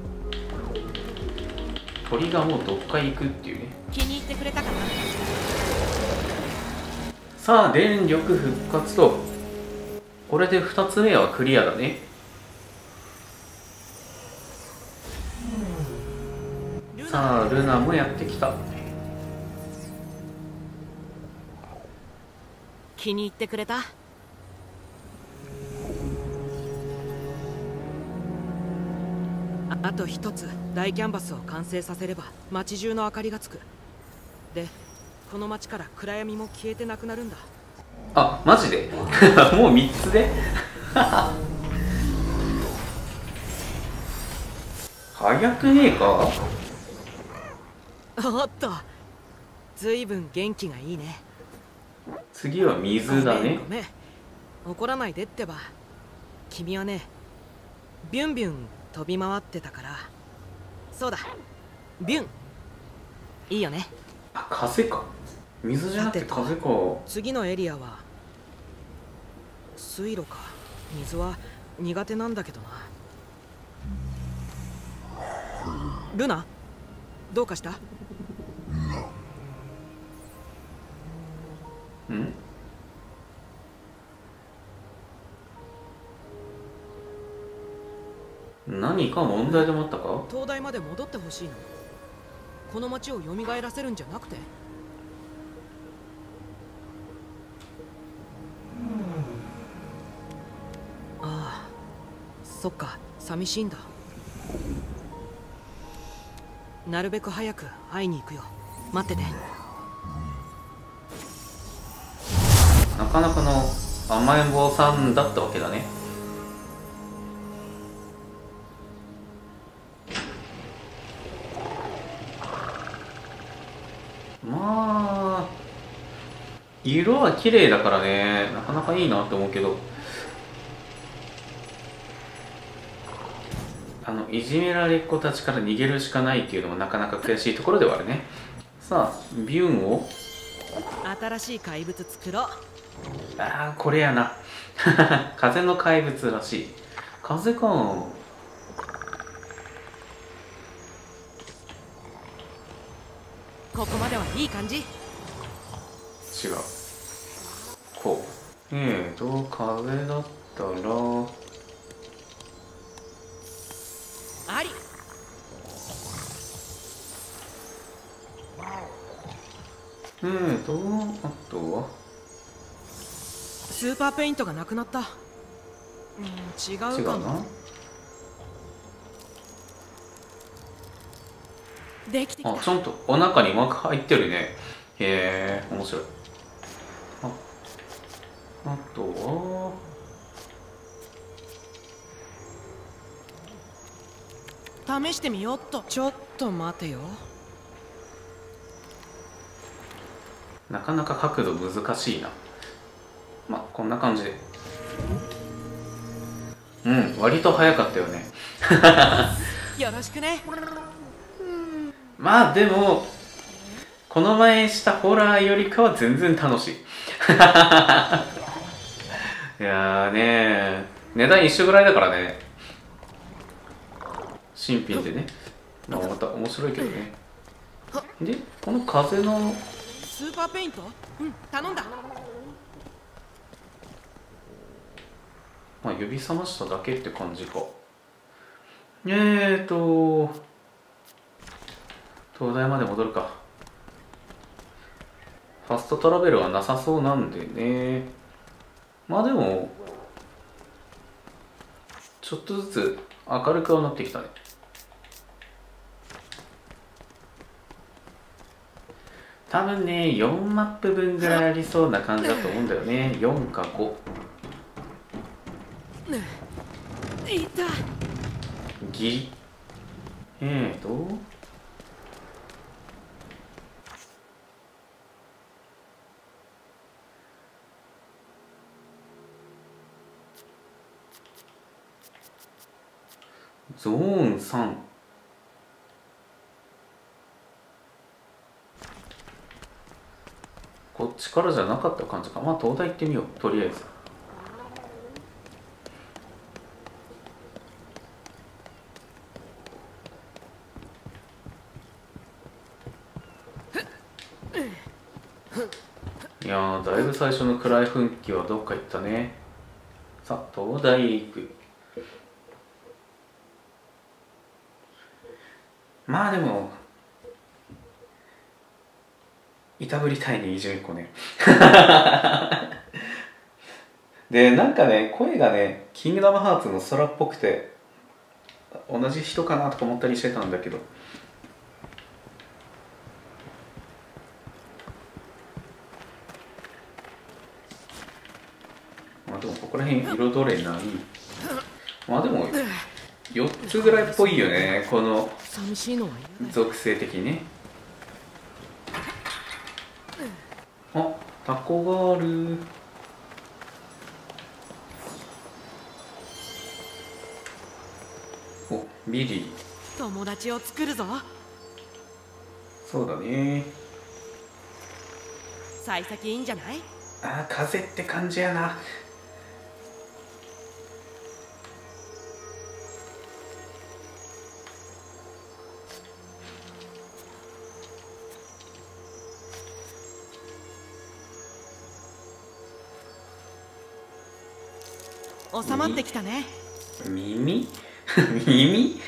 鳥がもうどっか行くっていうね。 気に入ってくれたかな。 さあ電力復活と、これで2つ目はクリアだね。さあルナもやってきた。 気に入ってくれた？あと一つ大キャンバスを完成させれば街中の明かりがつく。でこの街から暗闇も消えてなくなるんだ。 あ、マジでもう3つで早くねえか。 おっと、ずいぶん元気がいいね。 次は水だね。 ごめん怒らないでってば。君はね、ビュンビュン飛び回ってたから。そうだ、ビュンいいよね。 あ、風か。水じゃなくて風か。 次のエリアは水路か。水は苦手なんだけどな。ルナ、どうかした？ ん？何か問題でもあったか？ 東大まで戻ってほしいの？この町を蘇らせるんじゃなくて？ああ、そっか、寂しいんだ。なるべく早く会いに行くよ。待ってて。 なかなかの甘えん坊さんだったわけだね。まあ色は綺麗だからね、なかなかいいなって思うけど、いじめられっ子たちから逃げるしかないっていうのもなかなか悔しいところではあるね。さあビュンを、 新しい怪物作ろう。 ああこれやな風の怪物らしい。風か。 ここまではいい感じ。 違う。こう。風だったらあり。 あとはスーパーペイントがなくなった。違うかも。 違うな。 できてきた。 あ、ちゃんとお腹に膜入ってるね。へえ、面白い。あとは試してみようっと。ちょっと待てよ。 なかなか角度難しいな。まあこんな感じで、割と早かったよねよろしくね。 まあでもこの前したホラーよりかは全然楽しいいやーね、値段一緒ぐらいだからね、新品でね。まあまた面白いけどね。でこの風のスーパーペイント？頼んだ。 まあ指さましただけって感じか。東大まで戻るか。ファストトラベルはなさそうなんでね。まあでもちょっとずつ明るくはなってきたね。多分ね4マップ分ぐらいありそうな感じだと思うんだよね。4か5。 いた。 ギリ。ゾーン3。こっちからじゃなかった感じか。まあ東大行ってみよう、とりあえず。 いやー、だいぶ最初の暗い雰囲気はどっか行ったね。さあ、東大へ行く。まあでもいたぶりたいね、21個ね。で、なんかね、声がね、キングダムハーツの空っぽくて、同じ人かなとか思ったりしてたんだけど。まあでも、ここら辺彩れない。まあでも、4つぐらいっぽいよね、この寂しいのは嫌だよ。 属性的にね。あ、タコがある。お、ビリー。 友達を作るぞ。 そうだね。 幸先いいんじゃない？ あー、風って感じやな。 収まってきたね。 耳耳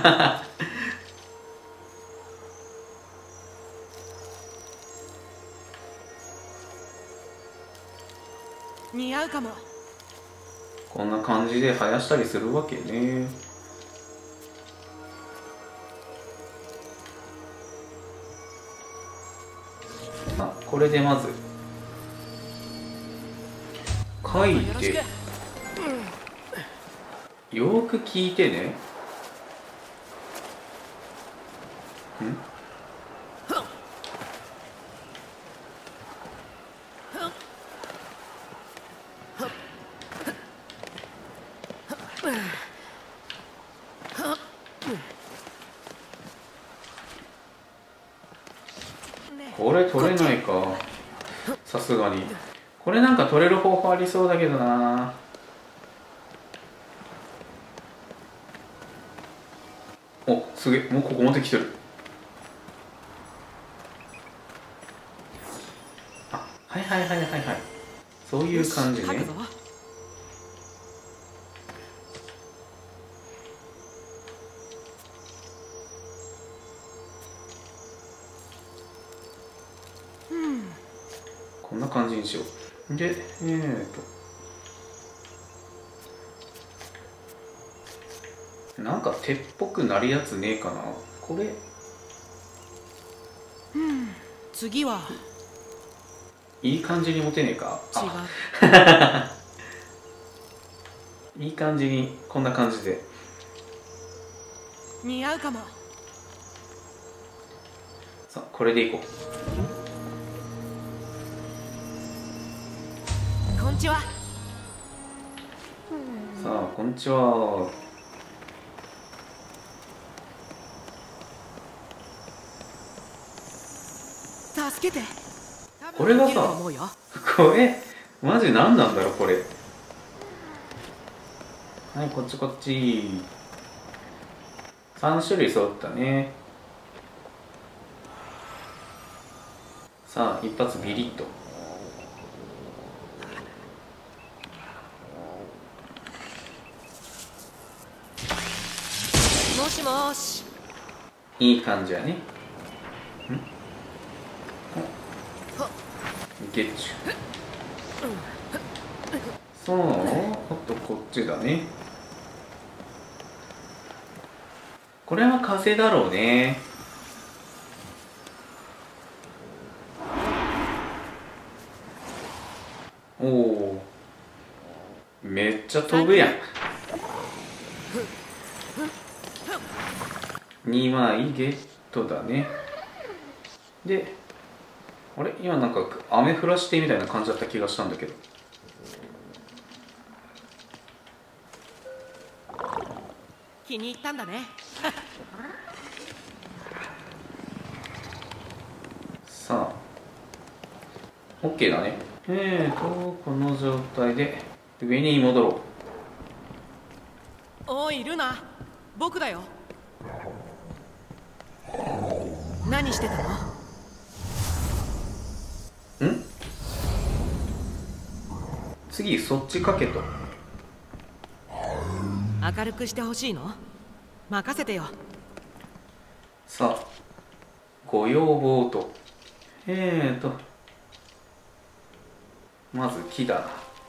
似合うかも。 こんな感じで生やしたりするわけね。あ、これでまず書いて、よーく聞いてね。ん？これ取れないか、さすがに。これなんか取れる方法ありそうだけどな。お、すげえ、もうここまで来てる。あ、はいはいはいはいはい、そういう感じね。こんな感じにしよう。で、なんか手っぽくなるやつねえかな、これ。 次はいい感じに持てねえか。 違う。 いい感じに、こんな感じで似合うかも。 さあ、これでいこう。 こんにちは。 さあ、こんにちは。 助けて。 これがさ、これマジ何なんだろうこれ。はい、こっちこっち。3種類揃ったね。さあ、一発ビリッと。 もしもし。 いい感じやね。ゲッチュ。そう、あとこっちだね。これは風だろうね。おお、めっちゃ飛ぶやん。2枚ゲットだね。で、あれ今なんか雨降らしてみたいな感じだった気がしたんだけど。 気に入ったんだね。 さあ OK だね。この状態で上に戻ろおいルナ、僕だよ。何してたの？ う。 次そっちかけと。 明るくしてほしいの？任せてよ。 さあご要望とまず木だな。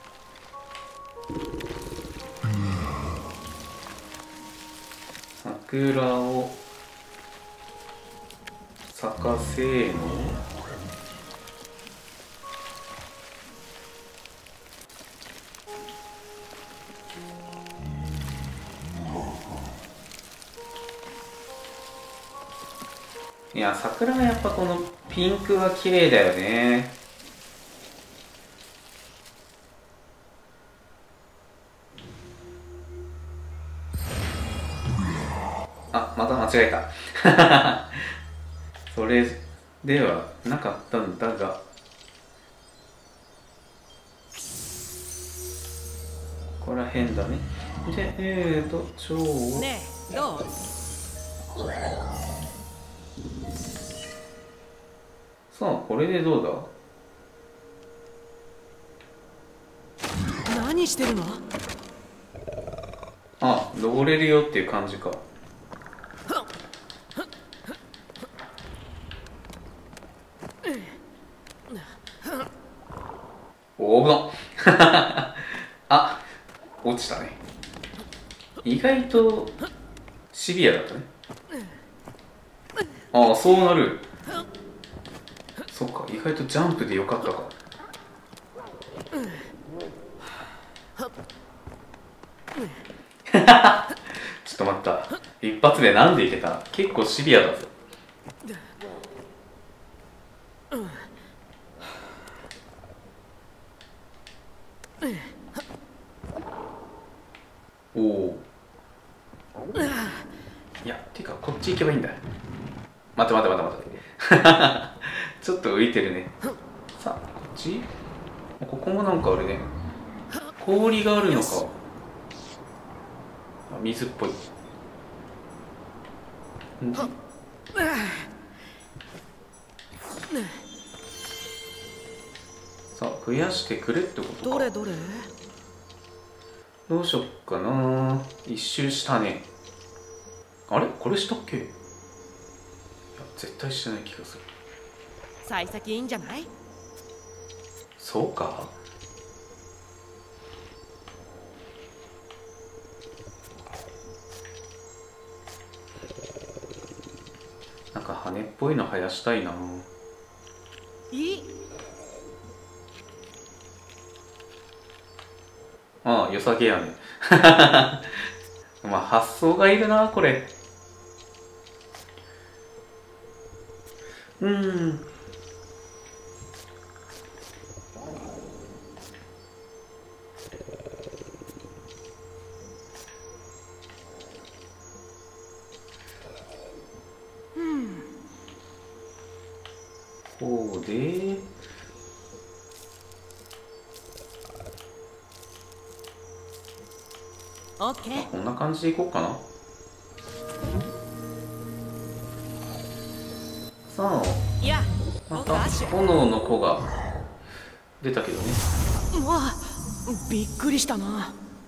桜を咲かせーの。いや、桜はやっぱこのピンクは綺麗だよね。あ、また間違えた。それではなかったんだが。ここら辺だね。で、蝶を。 ねえ、どう？ さあ、これでどうだ？ 何してるの？ あ、登れるよっていう感じか。おお、危な。あ、落ちたね。意外とシビアだったね。ああ、そうなる。そっか、意外とジャンプでよかったか。ちょっと待った。一発でなんでいけた？結構シビアだぞ。おお。いや、てかこっち行けばいいんだ。待って。ちょっと浮いてるね。さあ、こっち？ここもなんかあるね。氷があるのか。水っぽい。さあ、増やしてくれってことか。 どれどれ？ どうしよっかな。一周したね。あれこれしたっけ？いや、絶対してない気がする。 幸先いいんじゃない？ そうか？なんか羽っぽいの生やしたいな。 いい。 ああ、良さげやね。まあ発想がいるなこれ。こうでオッケー。 こんな感じでいこうかな。さあ、 いや、 また僕アッシュ。 炎の子が出たけどね。 うわ、びっくりしたな。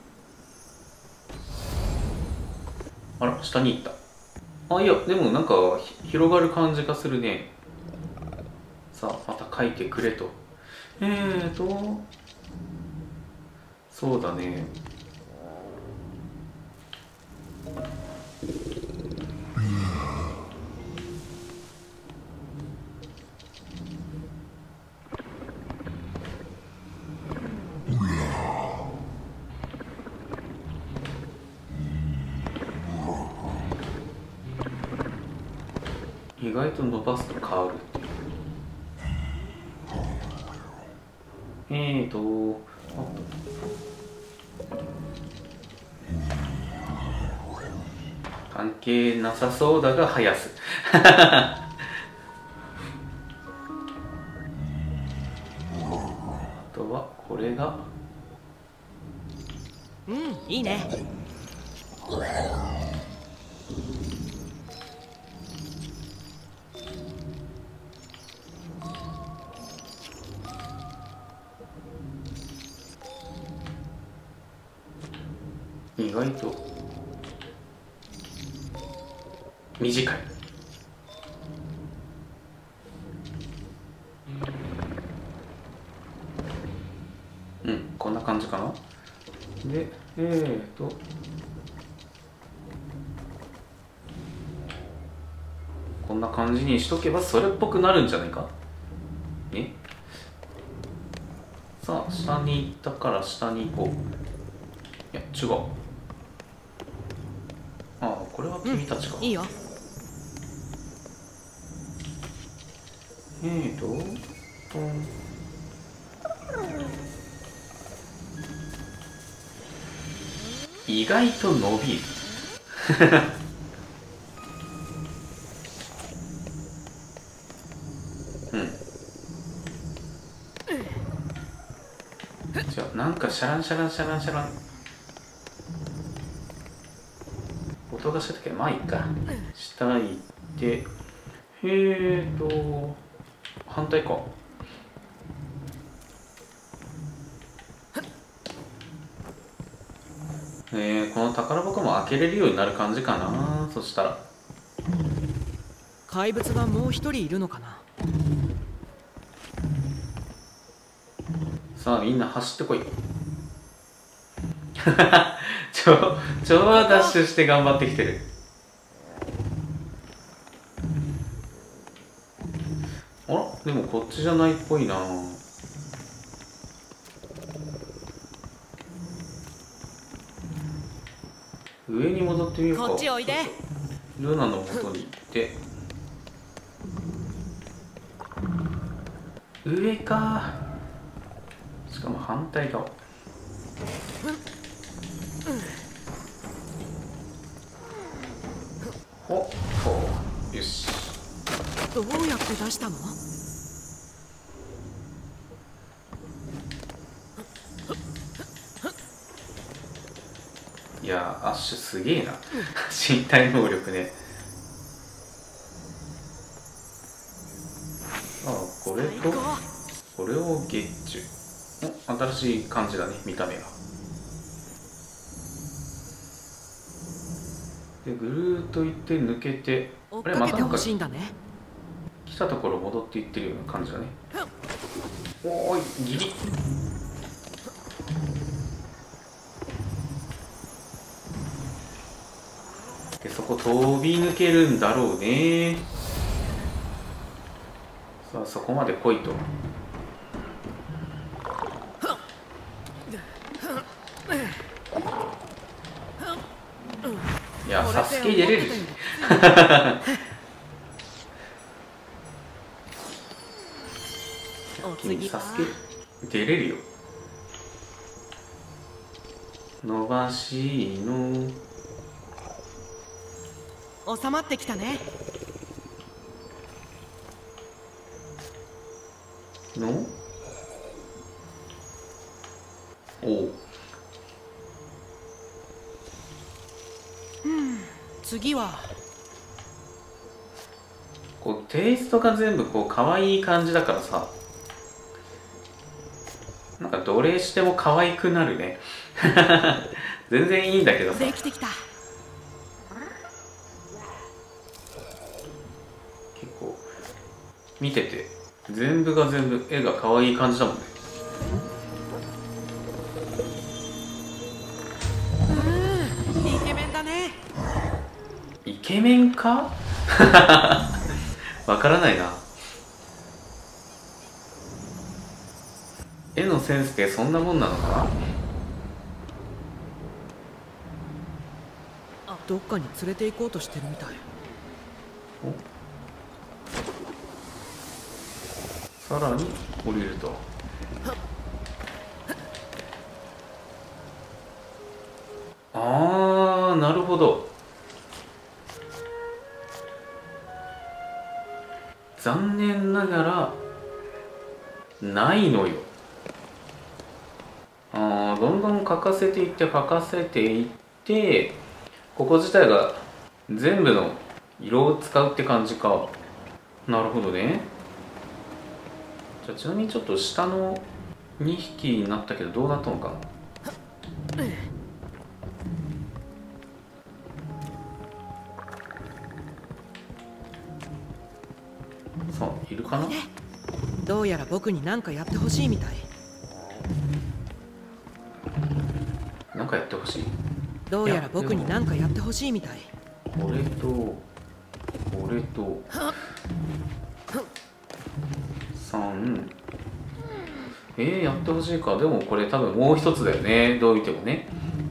あら、下に行った。あ、いや、でもなんか広がる感じがするね。さあ、また書いてくれと。そうだね。意外と伸ばすと変わるっていう。関係なさそうだが生やす。あとはこれがいいね。 意外と短い。うん、こんな感じかな。でこんな感じにしとけばそれっぽくなるんじゃないか。さあ下に行ったから下に行こう。いや違う。ああこれは君たちか。 いいよ。 意外と伸びる。じゃあなんかシャランシャランシャランシャラン音がしたときはまあいいか。下行って反対か。この宝箱も開けれるようになる感じかな。そしたら怪物がもう一人いるのかな。 さあみんな走ってこい。超ダッシュして頑張ってきてる。あらでもこっちじゃないっぽいな。上に戻ってみようか。 こっちおいで。 ルナの元に行って上か。しかも反対側。ほっよし。 どうやって出したの？ いやアッシュすげえな。身体能力ね。あこれとこれをゲッチュ。新しい感じだね見た目が。でぐるーっといって抜けて、 追っかけてほしいんだね。 来たところ戻っていってるような感じだね。おーいギリ。でそこ飛び抜けるんだろうね。さあそこまで来いと。いやサスケ出れる。君サスケ出れるよ。伸ばしの収まってきたね。 のおう。 次はこうテイストが全部こう可愛い感じだからさ、なんかどれしても可愛くなるね。全然いいんだけどさ。 できてきた。 結構見てて全部が全部絵が可愛い感じだもんね。 イケメンだね。 イケメンか？わからないな。絵のセンスってそんなもんなのか？ どっかに連れて行こうとしてるみたい。 さらに降りると。あーなるほど。残念ながらないのよ。どんどん描かせていって描かせていって、ここ自体が全部の色を使うって感じか。なるほどね。じゃあちなみにちょっと下の2匹になったけどどうなったのかな。 さあ、いるかな。 どうやら僕に何かやってほしいみたい。 なんかやってほしい。 どうやら僕に何かやってほしいみたい。 俺と3、やってほしいか。でもこれ多分もう一つだよね、どう見てもね。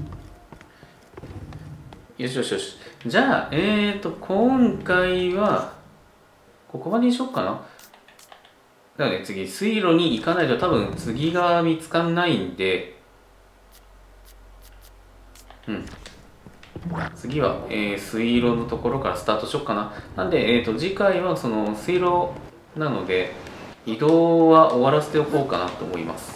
よしよしよし。じゃあ今回はここまでにしよっかな。だからね、次水路に行かないと多分次が見つかんないんで、次は、水路のところからスタートしようかな。なんで、次回はその水路なので移動は終わらせておこうかなと思います。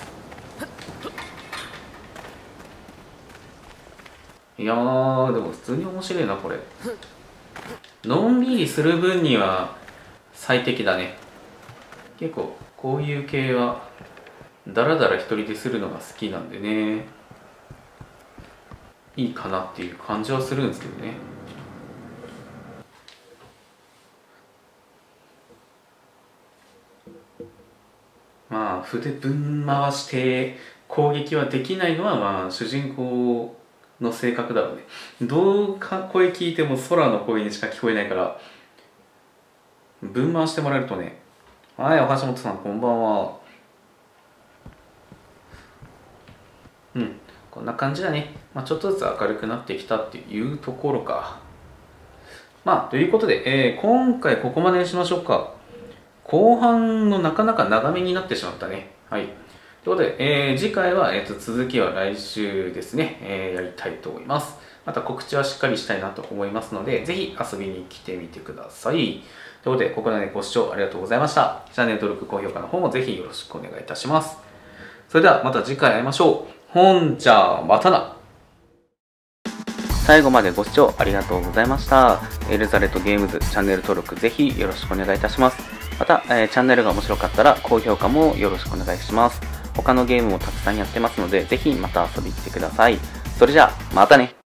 いやー、でも普通に面白いなこれ。のんびりする分には最適だね。結構こういう系はダラダラ一人でするのが好きなんでね、いいかなっていう感じはするんですけどね。まあ筆ぶん回して攻撃はできないのはまあ主人公の性格だろうね。どうか声聞いても空の声にしか聞こえないから、ぶん回してもらえるとね。はい、お橋本さんこんばんは。こんな感じだね。まあ、ちょっとずつ明るくなってきたっていうところか。まあということで、今回ここまでにしましょうか。後半のなかなか長めになってしまったね。はい。ということで、次回は、続きは来週ですね、やりたいと思います。また告知はしっかりしたいなと思いますので、ぜひ遊びに来てみてください。ということで、ここまでご視聴ありがとうございました。チャンネル登録、高評価の方もぜひよろしくお願いいたします。それではまた次回会いましょう。ほんじゃまたな。最後までご視聴ありがとうございました。エルザレットゲームズチャンネル登録ぜひよろしくお願いいたします。また、チャンネルが面白かったら高評価もよろしくお願いします。他のゲームもたくさんやってますので、ぜひまた遊びに来てください。それじゃあ、またね。